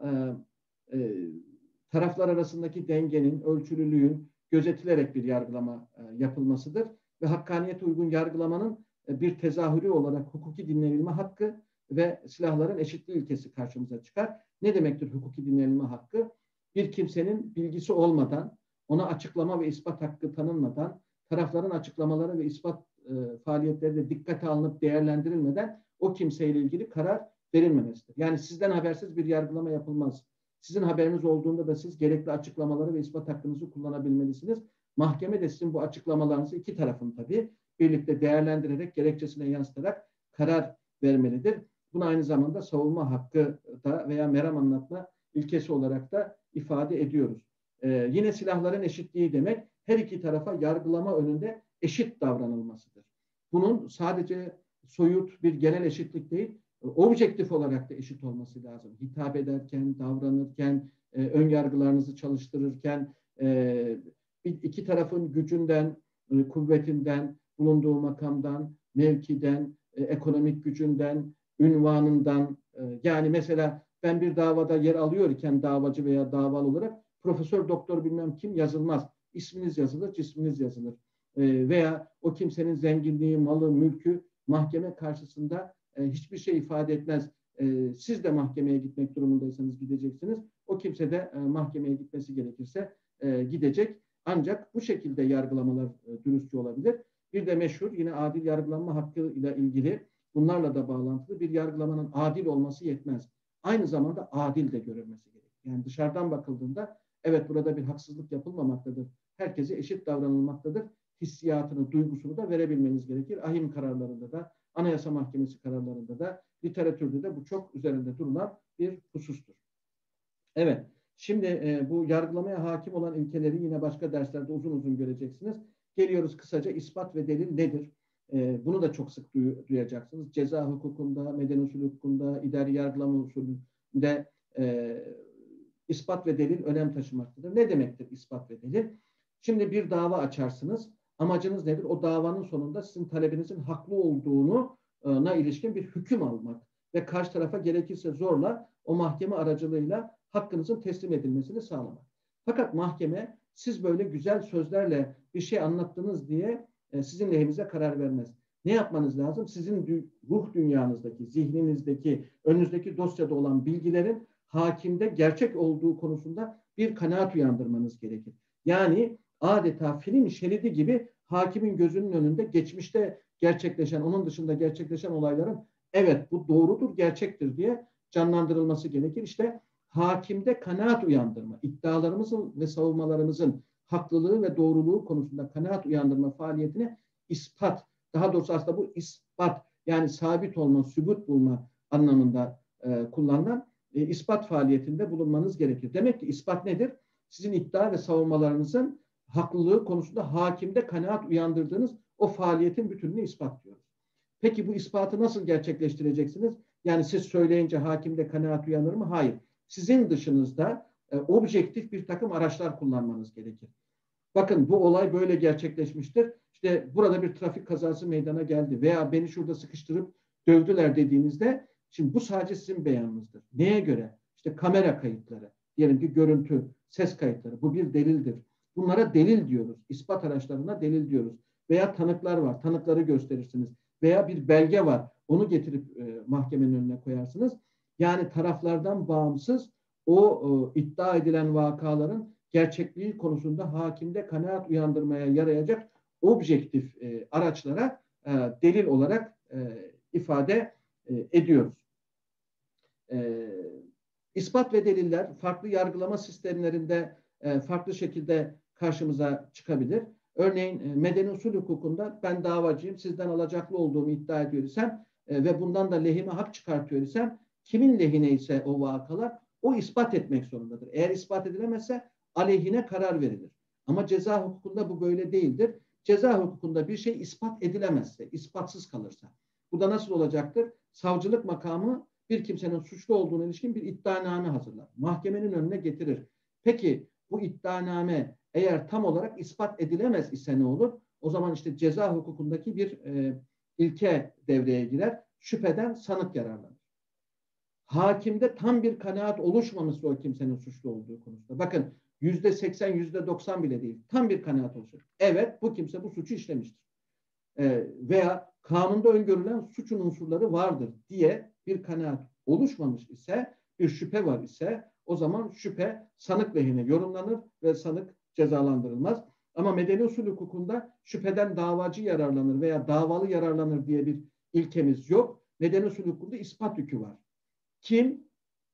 taraflar arasındaki dengenin, ölçülülüğün gözetilerek bir yargılama yapılmasıdır. Ve hakkaniyete uygun yargılamanın bir tezahürü olarak hukuki dinlenilme hakkı ve silahların eşitliği ilkesi karşımıza çıkar. Ne demektir hukuki dinlenilme hakkı? Bir kimsenin bilgisi olmadan, ona açıklama ve ispat hakkı tanınmadan, tarafların açıklamaları ve ispat faaliyetleri de dikkate alınıp değerlendirilmeden o kimseyle ilgili karar verilmemesidir. Yani sizden habersiz bir yargılama yapılmaz. Sizin haberiniz olduğunda da siz gerekli açıklamaları ve ispat hakkınızı kullanabilmelisiniz. Mahkeme de sizin bu açıklamalarınızı iki tarafın tabii birlikte değerlendirerek, gerekçesine yansıtarak karar vermelidir. Bunu aynı zamanda savunma hakkı da veya meram anlatma ilkesi olarak da ifade ediyoruz. Yine silahların eşitliği demek her iki tarafa yargılama önünde eşit davranılmasıdır. Bunun sadece soyut bir genel eşitlik değil, objektif olarak da eşit olması lazım. Hitap ederken, davranırken, ön yargılarınızı çalıştırırken, iki tarafın gücünden, kuvvetinden, bulunduğu makamdan, mevkiden, ekonomik gücünden, ünvanından, yani mesela ben bir davada yer alıyor iken davacı veya davalı olarak profesör doktor bilmem kim yazılmaz. İsminiz yazılır, cisminiz yazılır. Veya o kimsenin zenginliği, malı, mülkü mahkeme karşısında hiçbir şey ifade etmez. Siz de mahkemeye gitmek durumundaysanız gideceksiniz. O kimse de mahkemeye gitmesi gerekirse gidecek. Ancak bu şekilde yargılamalar dürüstçe olabilir. Bir de meşhur yine adil yargılanma hakkı ile ilgili bunlarla da bağlantılı bir yargılamanın adil olması yetmez. Aynı zamanda adil de görülmesi gerekir. Yani dışarıdan bakıldığında evet burada bir haksızlık yapılmamaktadır. Herkese eşit davranılmaktadır. Hissiyatını, duygusunu da verebilmeniz gerekir. Ahim kararlarında da, Anayasa Mahkemesi kararlarında da, literatürde de bu çok üzerinde durulan bir husustur. Evet, şimdi bu yargılamaya hakim olan ilkeleri yine başka derslerde uzun uzun göreceksiniz. Geliyoruz kısaca ispat ve delil nedir? Bunu da çok sık duyacaksınız. Ceza hukukunda, medeni usul hukukunda, idari yargılama usulünde ispat ve delil önem taşımaktadır. Ne demektir ispat ve delil? Şimdi bir dava açarsınız. Amacınız nedir? O davanın sonunda sizin talebinizin haklı olduğuna ilişkin bir hüküm almak ve karşı tarafa gerekirse zorla o mahkeme aracılığıyla hakkınızın teslim edilmesini sağlamak. Fakat mahkeme siz böyle güzel sözlerle bir şey anlattınız diye sizin lehinize karar vermez. Ne yapmanız lazım? Sizin ruh dünyanızdaki, zihninizdeki, önünüzdeki dosyada olan bilgilerin hakimde gerçek olduğu konusunda bir kanaat uyandırmanız gerekir. Yani adeta film şeridi gibi hakimin gözünün önünde geçmişte gerçekleşen, onun dışında gerçekleşen olayların evet bu doğrudur, gerçektir diye canlandırılması gerekir. İşte hakimde kanaat uyandırma, iddialarımızın ve savunmalarımızın haklılığı ve doğruluğu konusunda kanaat uyandırma faaliyetine ispat, daha doğrusu aslında bu ispat yani sabit olma, sübut bulma anlamında kullanılan ispat faaliyetinde bulunmanız gerekir. Demek ki ispat nedir? Sizin iddia ve savunmalarınızın haklılığı konusunda hakimde kanaat uyandırdığınız o faaliyetin bütününü ispatlıyoruz. Peki bu ispatı nasıl gerçekleştireceksiniz? Yani siz söyleyince hakimde kanaat uyanır mı? Hayır. Sizin dışınızda objektif bir takım araçlar kullanmanız gerekir. Bakın bu olay böyle gerçekleşmiştir. İşte burada bir trafik kazası meydana geldi veya beni şurada sıkıştırıp dövdüler dediğinizde şimdi bu sadece sizin beyanınızdır. Neye göre? İşte kamera kayıtları, diyelim ki görüntü, ses kayıtları. Bu bir delildir. Bunlara delil diyoruz. İspat araçlarına delil diyoruz. Veya tanıklar var. Tanıkları gösterirsiniz. Veya bir belge var. Onu getirip mahkemenin önüne koyarsınız. Yani taraflardan bağımsız o iddia edilen vakaların gerçekliği konusunda hakimde kanaat uyandırmaya yarayacak objektif araçlara delil olarak ifade ediyoruz. İspat ve deliller farklı yargılama sistemlerinde farklı şekilde karşımıza çıkabilir. Örneğin medeni usul hukukunda ben davacıyım, sizden alacaklı olduğumu iddia ediyor isem ve bundan da lehime hak çıkartıyor isem kimin lehine ise o vakalar o ispat etmek zorundadır. Eğer ispat edilemezse aleyhine karar verilir. Ama ceza hukukunda bu böyle değildir. Ceza hukukunda bir şey ispat edilemezse, ispatsız kalırsa. Bu da nasıl olacaktır? Savcılık makamı bir kimsenin suçlu olduğuna ilişkin bir iddianame hazırlar. Mahkemenin önüne getirir. Peki bu iddianame eğer tam olarak ispat edilemez ise ne olur? O zaman işte ceza hukukundaki bir ilke devreye girer. Şüpheden sanık yararlanır. Hakimde tam bir kanaat oluşmamışsa o kimsenin suçlu olduğu konusunda. Bakın %80, %90 bile değil. Tam bir kanaat oluşur. Evet bu kimse bu suçu işlemiştir. Veya kanunda öngörülen suçun unsurları vardır diye bir kanaat oluşmamış ise, bir şüphe var ise o zaman şüphe sanık lehine yorumlanır ve sanık cezalandırılmaz. Ama medeni usul hukukunda şüpheden davacı yararlanır veya davalı yararlanır diye bir ilkemiz yok. Medeni usul hukukunda ispat yükü var. Kim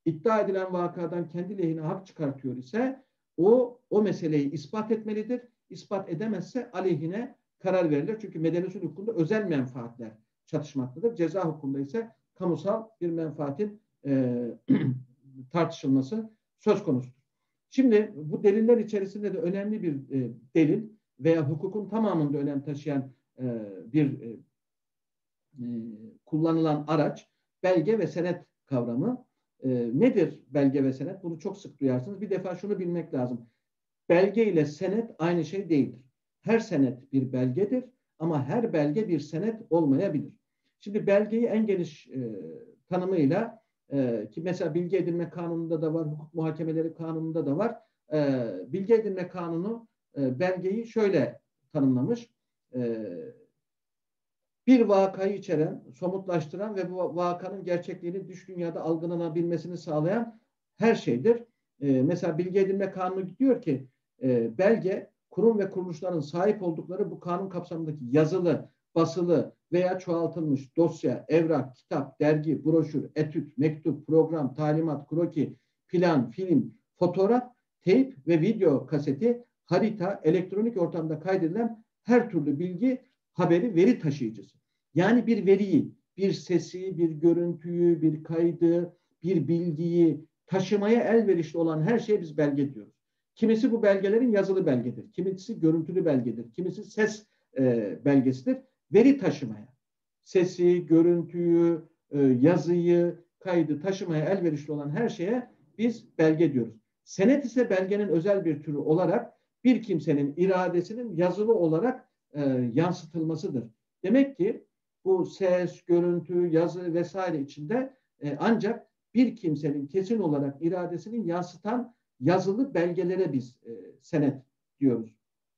iddia edilen vakadan kendi lehine hak çıkartıyor ise o meseleyi ispat etmelidir. İspat edemezse aleyhine karar verilir. Çünkü medeni usul hukukunda özel menfaatler çatışmaktadır. Ceza hukukunda ise kamusal bir menfaatin tartışılması söz konusudur. Şimdi bu deliller içerisinde de önemli bir delil veya hukukun tamamında önem taşıyan bir kullanılan araç belge ve senet kavramı. Nedir belge ve senet? Bunu çok sık duyarsınız. Bir defa şunu bilmek lazım. Belge ile senet aynı şey değildir. Her senet bir belgedir ama her belge bir senet olmayabilir. Şimdi belgeyi en geniş tanımıyla ki mesela bilgi edinme kanununda da var, hukuk muhakemeleri kanununda da var. Bilgi edinme kanunu belgeyi şöyle tanımlamış. Bir vakayı içeren, somutlaştıran ve bu vakanın gerçekliğini dış dünyada algılanabilmesini sağlayan her şeydir. Mesela bilgi edinme kanunu diyor ki belge kurum ve kuruluşların sahip oldukları bu kanun kapsamındaki yazılı, basılı veya çoğaltılmış dosya, evrak, kitap, dergi, broşür, etüt, mektup, program, talimat, kroki, plan, film, fotoğraf, teyp ve video kaseti, harita, elektronik ortamda kaydedilen her türlü bilgi, haberi, veri taşıyıcısı. Yani bir veriyi, bir sesi, bir görüntüyü, bir kaydı, bir bilgiyi taşımaya elverişli olan her şeye biz belge diyoruz. Kimisi bu belgelerin yazılı belgedir, kimisi görüntülü belgedir, kimisi ses belgesidir. Veri taşımaya, sesi, görüntüyü, yazıyı, kaydı taşımaya elverişli olan her şeye biz belge diyoruz. Senet ise belgenin özel bir türü olarak bir kimsenin iradesinin yazılı olarak yansıtılmasıdır. Demek ki bu ses, görüntü, yazı vesaire içinde ancak bir kimsenin kesin olarak iradesini yansıtan yazılı belgelere biz senet diyoruz.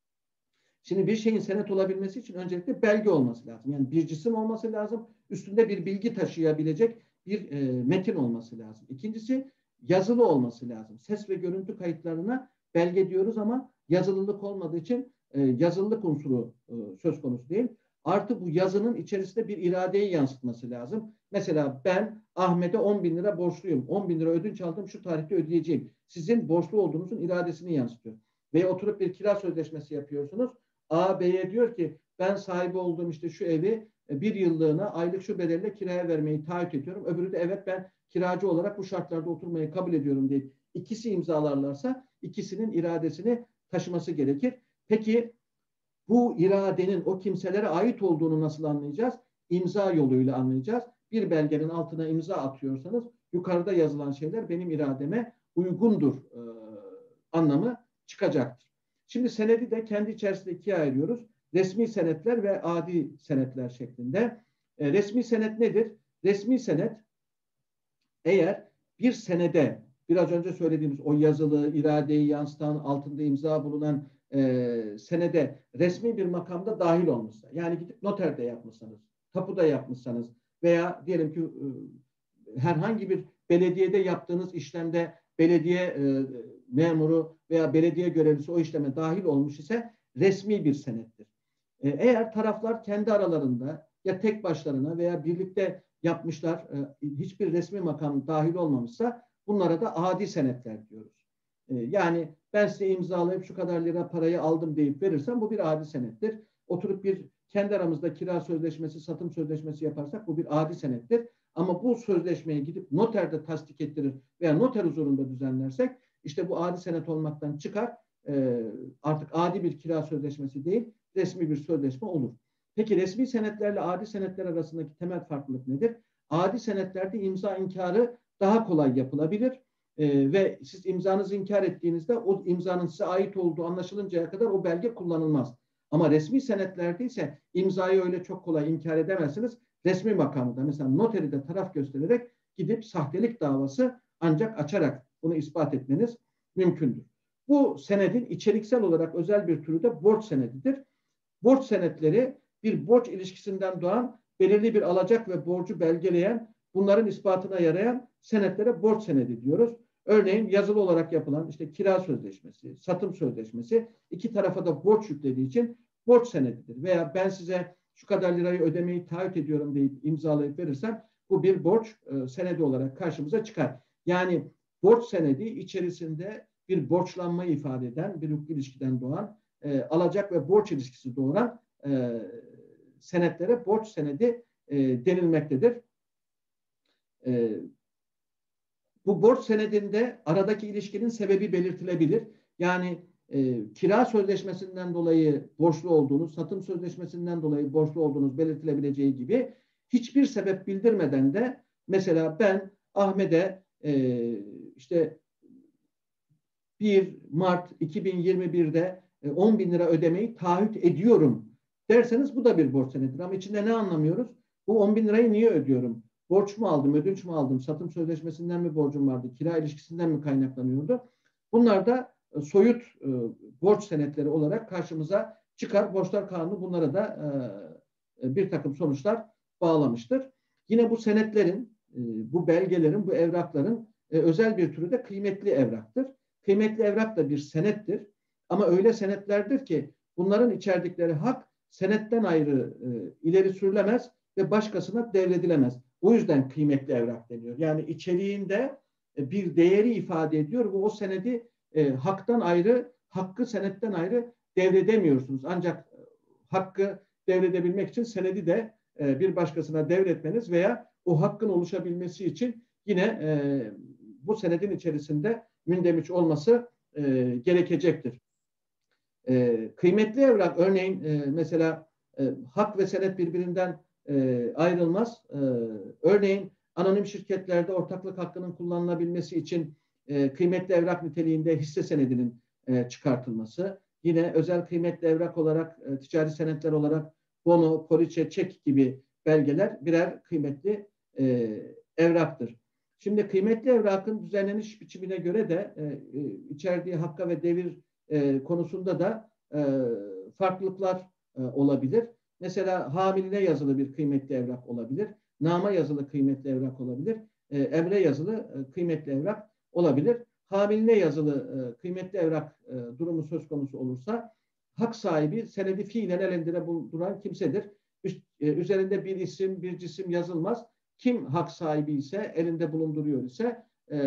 Şimdi bir şeyin senet olabilmesi için öncelikle belge olması lazım. Yani bir cisim olması lazım. Üstünde bir bilgi taşıyabilecek bir metin olması lazım. İkincisi yazılı olması lazım. Ses ve görüntü kayıtlarına belge diyoruz ama yazılılık olmadığı için yazılılık unsuru söz konusu değil. Artı bu yazının içerisinde bir iradeyi yansıtması lazım. Mesela ben Ahmet'e 10 bin lira borçluyum. 10 bin lira ödünç aldım, şu tarihte ödeyeceğim. Sizin borçlu olduğunuzun iradesini yansıtıyor. Veya oturup bir kira sözleşmesi yapıyorsunuz. A, B'ye diyor ki ben sahibi olduğum işte şu evi bir yıllığına aylık şu bedelle kiraya vermeyi taahhüt ediyorum. Öbürü de evet ben kiracı olarak bu şartlarda oturmayı kabul ediyorum diye ikisi imzalarlarsa ikisinin iradesini taşıması gerekir. Peki bu iradenin o kimselere ait olduğunu nasıl anlayacağız? İmza yoluyla anlayacağız. Bir belgenin altına imza atıyorsanız yukarıda yazılan şeyler benim irademe uygundur anlamı çıkacaktır. Şimdi senedi de kendi içerisinde ikiye ayırıyoruz. Resmi senetler ve adi senetler şeklinde. Resmi senet nedir? Resmi senet eğer bir senede biraz önce söylediğimiz o yazılı, iradeyi yansıtan, altında imza bulunan senede resmi bir makamda dahil olmuşsa, yani gidip noterde yapmışsanız, tapuda yapmışsanız veya diyelim ki herhangi bir belediyede yaptığınız işlemde belediye memuru veya belediye görevlisi o işleme dahil olmuş ise resmi bir senettir. Eğer taraflar kendi aralarında ya tek başlarına veya birlikte yapmışlar, hiçbir resmi makam dahil olmamışsa bunlara da adi senetler diyoruz. Yani ben size imzalayıp şu kadar lira parayı aldım deyip verirsem bu bir adi senettir. Oturup bir kendi aramızda kira sözleşmesi, satım sözleşmesi yaparsak bu bir adi senettir. Ama bu sözleşmeyi gidip noterde tasdik ettirir veya noter huzurunda düzenlersek işte bu adi senet olmaktan çıkar. Artık adi bir kira sözleşmesi değil, resmi bir sözleşme olur. Peki resmi senetlerle adi senetler arasındaki temel farklılık nedir? Adi senetlerde imza inkarı daha kolay yapılabilir. Ve siz imzanızı inkar ettiğinizde o imzanın size ait olduğu anlaşılıncaya kadar o belge kullanılmaz. Ama resmi senetlerde ise imzayı öyle çok kolay inkar edemezsiniz. Resmi makamında mesela noteri de taraf göstererek gidip sahtelik davası ancak açarak bunu ispat etmeniz mümkündür. Bu senedin içeriksel olarak özel bir türü de borç senedidir. Borç senetleri bir borç ilişkisinden doğan belirli bir alacak ve borcu belgeleyen, bunların ispatına yarayan senetlere borç senedi diyoruz. Örneğin yazılı olarak yapılan işte kira sözleşmesi, satım sözleşmesi iki tarafa da borç yüklediği için borç senedidir. Veya ben size şu kadar lirayı ödemeyi taahhüt ediyorum deyip imzalayıp verirsem bu bir borç senedi olarak karşımıza çıkar. Yani borç senedi içerisinde bir borçlanmayı ifade eden, bir hukuk ilişkiden doğan, alacak ve borç ilişkisi doğuran senetlere borç senedi denilmektedir. Bu borç senedinde aradaki ilişkinin sebebi belirtilebilir. Yani kira sözleşmesinden dolayı borçlu olduğunuz, satım sözleşmesinden dolayı borçlu olduğunuz belirtilebileceği gibi hiçbir sebep bildirmeden de mesela ben Ahmet'e işte 1 Mart 2021'de 10 bin lira ödemeyi taahhüt ediyorum derseniz bu da bir borç senedidir. Ama içinde ne anlamıyoruz? Bu 10 bin lirayı niye ödüyorum? Borç mu aldım, ödünç mü aldım, satım sözleşmesinden mi borcum vardı, kira ilişkisinden mi kaynaklanıyordu? Bunlar da soyut borç senetleri olarak karşımıza çıkar. Borçlar Kanunu bunlara da bir takım sonuçlar bağlamıştır. Yine bu senetlerin, bu belgelerin, bu evrakların özel bir türü de kıymetli evraktır. Kıymetli evrak da bir senettir. Ama öyle senetlerdir ki bunların içerdikleri hak senetten ayrı ileri sürülemez ve başkasına devredilemez. O yüzden kıymetli evrak deniyor. Yani içeriğinde bir değeri ifade ediyor ve o senedi haktan ayrı, hakkı senetten ayrı devredemiyorsunuz. Ancak hakkı devredebilmek için senedi de bir başkasına devretmeniz veya o hakkın oluşabilmesi için yine bu senedin içerisinde mündemiş olması gerekecektir. Kıymetli evrak örneğin mesela hak ve senet birbirinden ayrılmaz. Örneğin anonim şirketlerde ortaklık hakkının kullanılabilmesi için kıymetli evrak niteliğinde hisse senedinin çıkartılması, yine özel kıymetli evrak olarak ticari senetler olarak bono, poliçe, çek gibi belgeler birer kıymetli evraktır. Şimdi kıymetli evrakın düzenleniş biçimine göre de içerdiği hakka ve devir konusunda da farklılıklar olabilir. Mesela hamiline yazılı bir kıymetli evrak olabilir. Nama yazılı kıymetli evrak olabilir. Emre yazılı kıymetli evrak olabilir. Hamiline yazılı kıymetli evrak durumu söz konusu olursa hak sahibi senedi fiilen elinde bulunduran kimsedir. Üzerinde bir isim, bir cisim yazılmaz. Kim hak sahibi ise, elinde bulunduruyor ise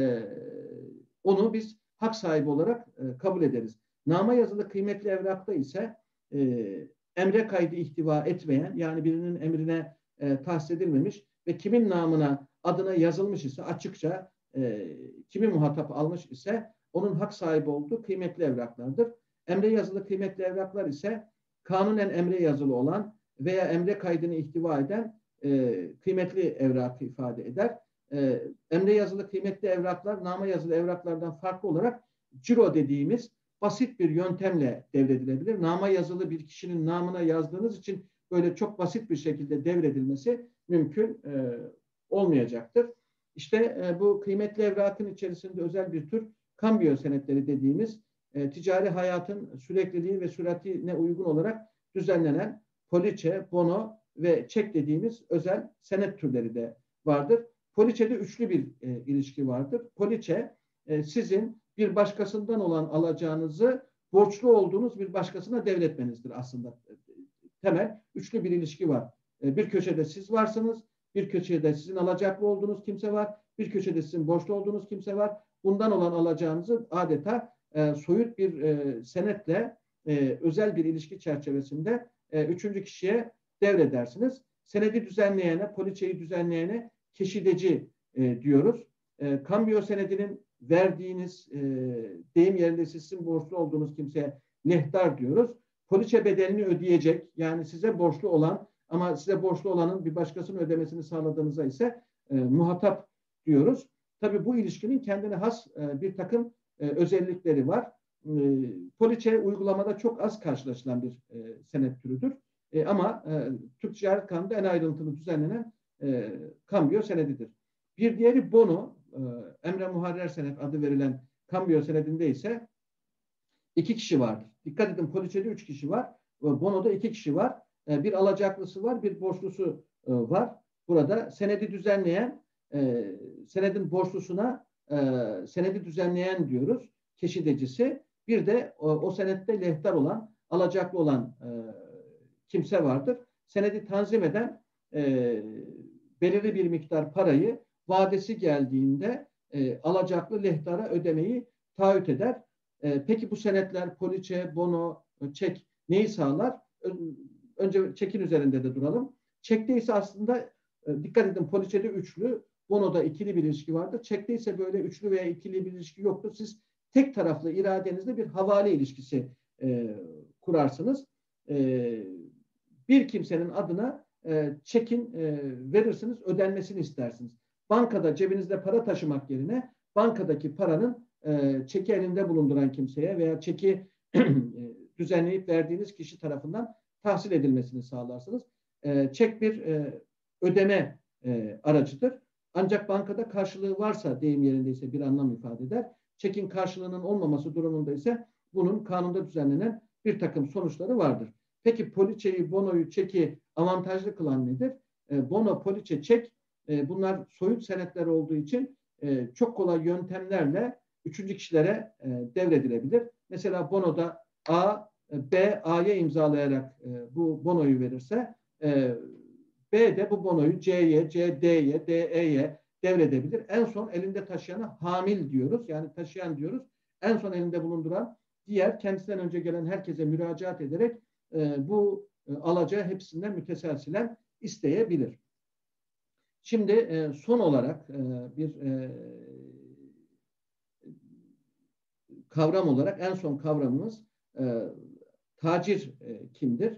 onu biz hak sahibi olarak kabul ederiz. Nama yazılı kıymetli evrakta ise emre kaydı ihtiva etmeyen, yani birinin emrine tahsis edilmemiş ve kimin namına, adına yazılmış ise açıkça kimi muhatap almış ise onun hak sahibi olduğu kıymetli evraklardır. Emre yazılı kıymetli evraklar ise kanunen emre yazılı olan veya emre kaydını ihtiva eden kıymetli evrakı ifade eder. Emre yazılı kıymetli evraklar nama yazılı evraklardan farklı olarak ciro dediğimiz basit bir yöntemle devredilebilir. Nama yazılı bir kişinin namına yazdığınız için böyle çok basit bir şekilde devredilmesi mümkün olmayacaktır. İşte bu kıymetli evrakın içerisinde özel bir tür kambiyo senetleri dediğimiz ticari hayatın sürekliliği ve süratine uygun olarak düzenlenen poliçe, bono ve çek dediğimiz özel senet türleri de vardır. Poliçede üçlü bir ilişki vardır. Poliçe sizin bir başkasından olan alacağınızı borçlu olduğunuz bir başkasına devretmenizdir aslında. Temel üçlü bir ilişki var. Bir köşede siz varsınız, bir köşede sizin alacaklı olduğunuz kimse var, bir köşede sizin borçlu olduğunuz kimse var. Bundan olan alacağınızı adeta soyut bir senetle özel bir ilişki çerçevesinde üçüncü kişiye devredersiniz. Senedi düzenleyene, poliçeyi düzenleyene keşideci diyoruz. Kambiyo senedinin verdiğiniz deyim yerinde sizin borçlu olduğunuz kimseye lehtar diyoruz. Poliçe bedelini ödeyecek, yani size borçlu olan ama size borçlu olanın bir başkasının ödemesini sağladığınıza ise muhatap diyoruz. Tabii bu ilişkinin kendine has bir takım özellikleri var. Poliçe uygulamada çok az karşılaşılan bir senet türüdür. Ama Türk Ticaret Kanunu'nda en ayrıntılı düzenlenen kambiyo senedidir. Bir diğeri bono, emre muharrer senet adı verilen kambiyo senedinde ise 2 kişi vardır. Dikkat edin, poliçede 3 kişi var, bonoda 2 kişi var. Bir alacaklısı var, bir borçlusu var. Burada senedi düzenleyen, senedin borçlusuna senedi düzenleyen diyoruz, keşidecisi. Bir de o senette lehtar olan, alacaklı olan kimse vardır. Senedi tanzim eden belirli bir miktar parayı vadesi geldiğinde alacaklı lehtara ödemeyi taahhüt eder. Peki bu senetler, poliçe, bono, çek neyi sağlar? Önce çekin üzerinde de duralım. Çekte ise aslında dikkat edin, poliçede üçlü, bonoda ikili bir ilişki vardır. Çekte ise böyle üçlü veya ikili bir ilişki yoktur. Siz tek taraflı iradenizle bir havale ilişkisi kurarsınız. Bir kimsenin adına çekin verirsiniz, ödenmesini istersiniz. Bankada cebinizde para taşımak yerine bankadaki paranın çeki elinde bulunduran kimseye veya çeki düzenleyip verdiğiniz kişi tarafından tahsil edilmesini sağlarsınız. Çek bir ödeme aracıdır. Ancak bankada karşılığı varsa, deyim yerindeyse, bir anlam ifade eder. Çekin karşılığının olmaması durumunda ise bunun kanunda düzenlenen bir takım sonuçları vardır. Peki poliçeyi, bonoyu, çeki avantajlı kılan nedir? Bono, poliçe, çek bunlar soyut senetler olduğu için çok kolay yöntemlerle üçüncü kişilere devredilebilir. Mesela bonoda A, B, A'ya imzalayarak bu bonoyu verirse B de bu bonoyu C'ye, C, D'ye, D'ye devredebilir. En son elinde taşıyana hamil diyoruz. Yani taşıyan diyoruz. En son elinde bulunduran diğer kendisinden önce gelen herkese müracaat ederek bu alacağı hepsinden müteselsilen isteyebilir. Şimdi son olarak bir kavram olarak en son kavramımız tacir kimdir?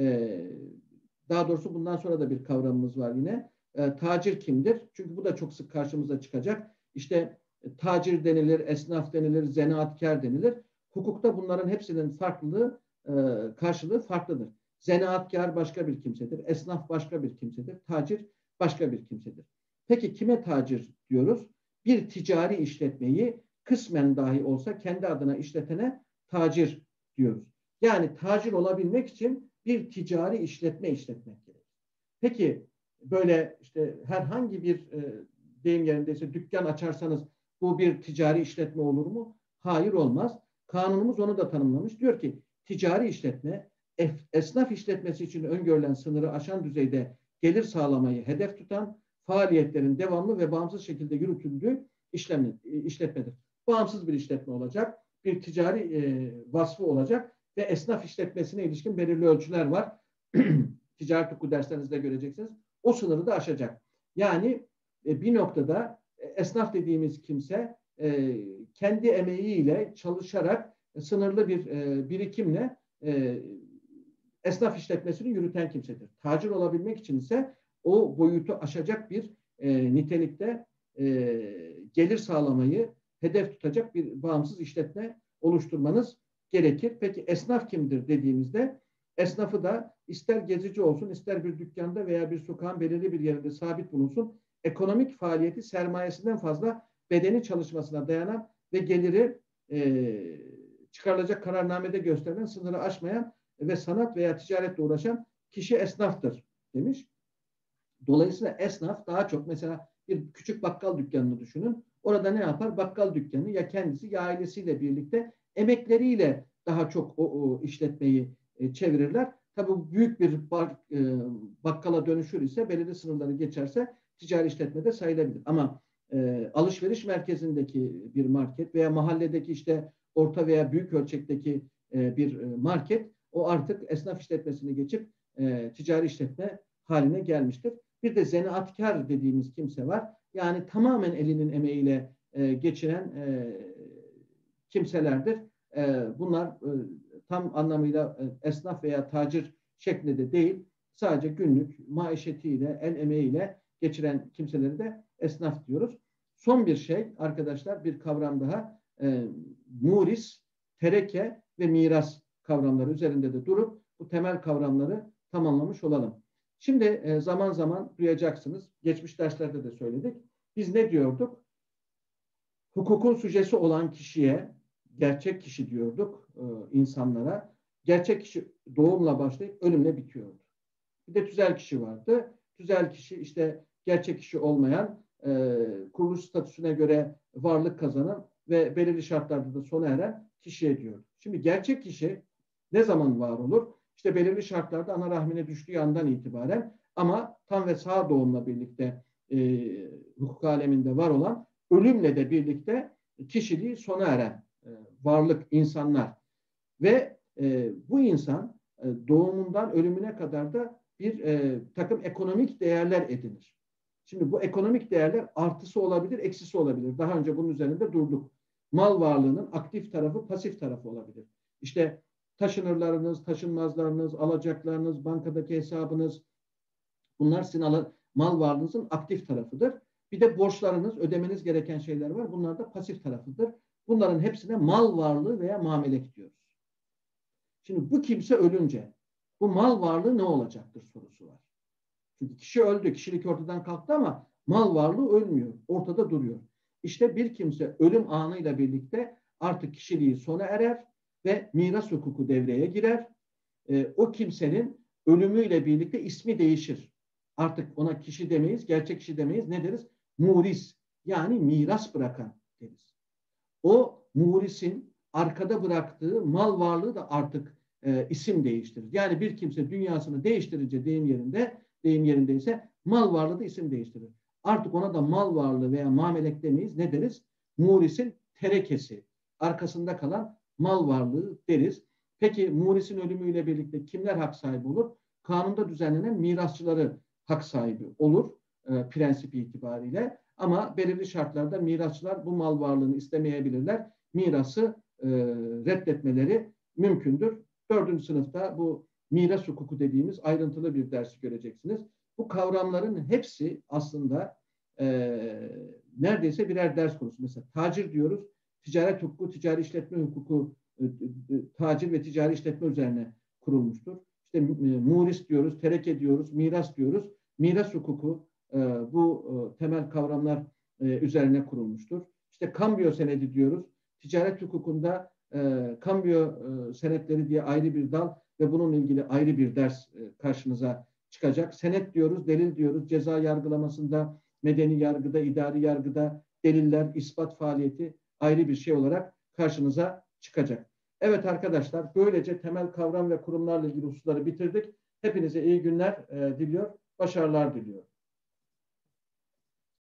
Daha doğrusu bundan sonra da bir kavramımız var yine. Tacir kimdir? Çünkü bu da çok sık karşımıza çıkacak. İşte tacir denilir, esnaf denilir, zanaatkar denilir. Hukukta bunların hepsinin farklılığı, karşılığı farklıdır. Zanaatkar başka bir kimsedir, esnaf başka bir kimsedir, tacir başka bir kimsedir. Peki kime tacir diyoruz? Bir ticari işletmeyi kısmen dahi olsa kendi adına işletene tacir diyoruz. Yani tacir olabilmek için bir ticari işletme işletmek gerekir. Peki böyle işte herhangi bir deyim yerindeyse dükkan açarsanız bu bir ticari işletme olur mu? Hayır, olmaz. Kanunumuz onu da tanımlamış. Diyor ki ticari işletme esnaf işletmesi için öngörülen sınırı aşan düzeyde gelir sağlamayı hedef tutan faaliyetlerin devamlı ve bağımsız şekilde yürütüldüğü işletmedir. Bağımsız bir işletme olacak, bir ticari vasfı olacak ve esnaf işletmesine ilişkin belirli ölçüler var. Ticaret hukuku derslerinizde göreceksiniz. O sınırı da aşacak. Yani bir noktada esnaf dediğimiz kimse kendi emeğiyle çalışarak sınırlı bir birikimle esnaf işletmesini yürüten kimsedir. Tacir olabilmek için ise o boyutu aşacak bir nitelikte gelir sağlamayı hedef tutacak bir bağımsız işletme oluşturmanız gerekir. Peki esnaf kimdir dediğimizde esnafı da ister gezici olsun, ister bir dükkanda veya bir sokağın belirli bir yerinde sabit bulunsun, ekonomik faaliyeti sermayesinden fazla bedeni çalışmasına dayanan ve geliri çıkarılacak kararnamede gösterilen sınırı aşmayan ve sanat veya ticaretle uğraşan kişi esnaftır demiş. Dolayısıyla esnaf daha çok, mesela bir küçük bakkal dükkanını düşünün. Orada ne yapar? Bakkal dükkanı ya kendisi ya ailesiyle birlikte emekleriyle daha çok o işletmeyi çevirirler. Tabii büyük bir bakkala dönüşür ise, belirli sınırları geçerse ticari işletmede sayılabilir. Ama alışveriş merkezindeki bir market veya mahalledeki işte orta veya büyük ölçekteki bir market, o artık esnaf işletmesini geçip ticari işletme haline gelmiştir. Bir de zanaatkar dediğimiz kimse var. Yani tamamen elinin emeğiyle geçiren kimselerdir. Bunlar tam anlamıyla esnaf veya tacir şeklinde değil, sadece günlük maişetiyle, el emeğiyle geçiren kimseleri de esnaf diyoruz. Son bir şey arkadaşlar, bir kavram daha, muris, tereke ve miras kavramları üzerinde de durup bu temel kavramları tamamlamış olalım. Şimdi zaman zaman duyacaksınız, geçmiş derslerde de söyledik. Biz ne diyorduk? Hukukun süjesi olan kişiye gerçek kişi diyorduk insanlara. Gerçek kişi doğumla başlayıp ölümle bitiyordu. Bir de tüzel kişi vardı. Tüzel kişi işte gerçek kişi olmayan, kuruluş statüsüne göre varlık kazanan ve belirli şartlarda da sona eren kişiye diyordu. Şimdi gerçek kişi ne zaman var olur? İşte belirli şartlarda ana rahmine düştüğü andan itibaren, ama tam ve sağ doğumla birlikte hukuk aleminde var olan ölümle de birlikte kişiliği sona eren varlık, insanlar. Ve bu insan doğumundan ölümüne kadar da bir takım ekonomik değerler edinir. Şimdi bu ekonomik değerler artısı olabilir, eksisi olabilir. Daha önce bunun üzerinde durduk. Mal varlığının aktif tarafı, pasif tarafı olabilir. İşte taşınırlarınız, taşınmazlarınız, alacaklarınız, bankadaki hesabınız, bunlar sizin mal varlığınızın aktif tarafıdır. Bir de borçlarınız, ödemeniz gereken şeyler var. Bunlar da pasif tarafıdır. Bunların hepsine mal varlığı veya mamelek diyoruz. Şimdi bu kimse ölünce bu mal varlığı ne olacaktır sorusu var. Çünkü kişi öldü, kişilik ortadan kalktı ama mal varlığı ölmüyor, ortada duruyor. İşte bir kimse ölüm anıyla birlikte artık kişiliği sona erer ve miras hukuku devreye girer. O kimsenin ölümüyle birlikte ismi değişir. Artık ona kişi demeyiz, gerçek kişi demeyiz. Ne deriz? Muris, yani miras bırakan deriz. O murisin arkada bıraktığı mal varlığı da artık isim değiştirir. Yani bir kimse dünyasını değiştirince deyim yerindeyse mal varlığı da isim değiştirir. Artık ona da mal varlığı veya mamelek demeyiz. Ne deriz? Murisin terekesi, arkasında kalan mal varlığı deriz. Peki murisin ölümüyle birlikte kimler hak sahibi olur? Kanunda düzenlenen mirasçıları hak sahibi olur prensip itibariyle. Ama belirli şartlarda mirasçılar bu mal varlığını istemeyebilirler. Mirası reddetmeleri mümkündür. 4. sınıfta bu miras hukuku dediğimiz ayrıntılı bir dersi göreceksiniz. Bu kavramların hepsi aslında neredeyse birer ders konusu. Mesela tacir diyoruz, ticaret hukuku, ticari işletme hukuku, tacir ve ticari işletme üzerine kurulmuştur. İşte muris diyoruz, tereke diyoruz, miras diyoruz. Miras hukuku bu temel kavramlar üzerine kurulmuştur. İşte kambiyo senedi diyoruz. Ticaret hukukunda kambiyo senetleri diye ayrı bir dal ve bununla ilgili ayrı bir ders karşınıza çıkacak. Senet diyoruz, delil diyoruz. Ceza yargılamasında, medeni yargıda, idari yargıda deliller, ispat faaliyeti ayrı bir şey olarak karşınıza çıkacak. Evet arkadaşlar, böylece temel kavram ve kurumlarla ilgili hususları bitirdik. Hepinize iyi günler diliyor, başarılar diliyorum.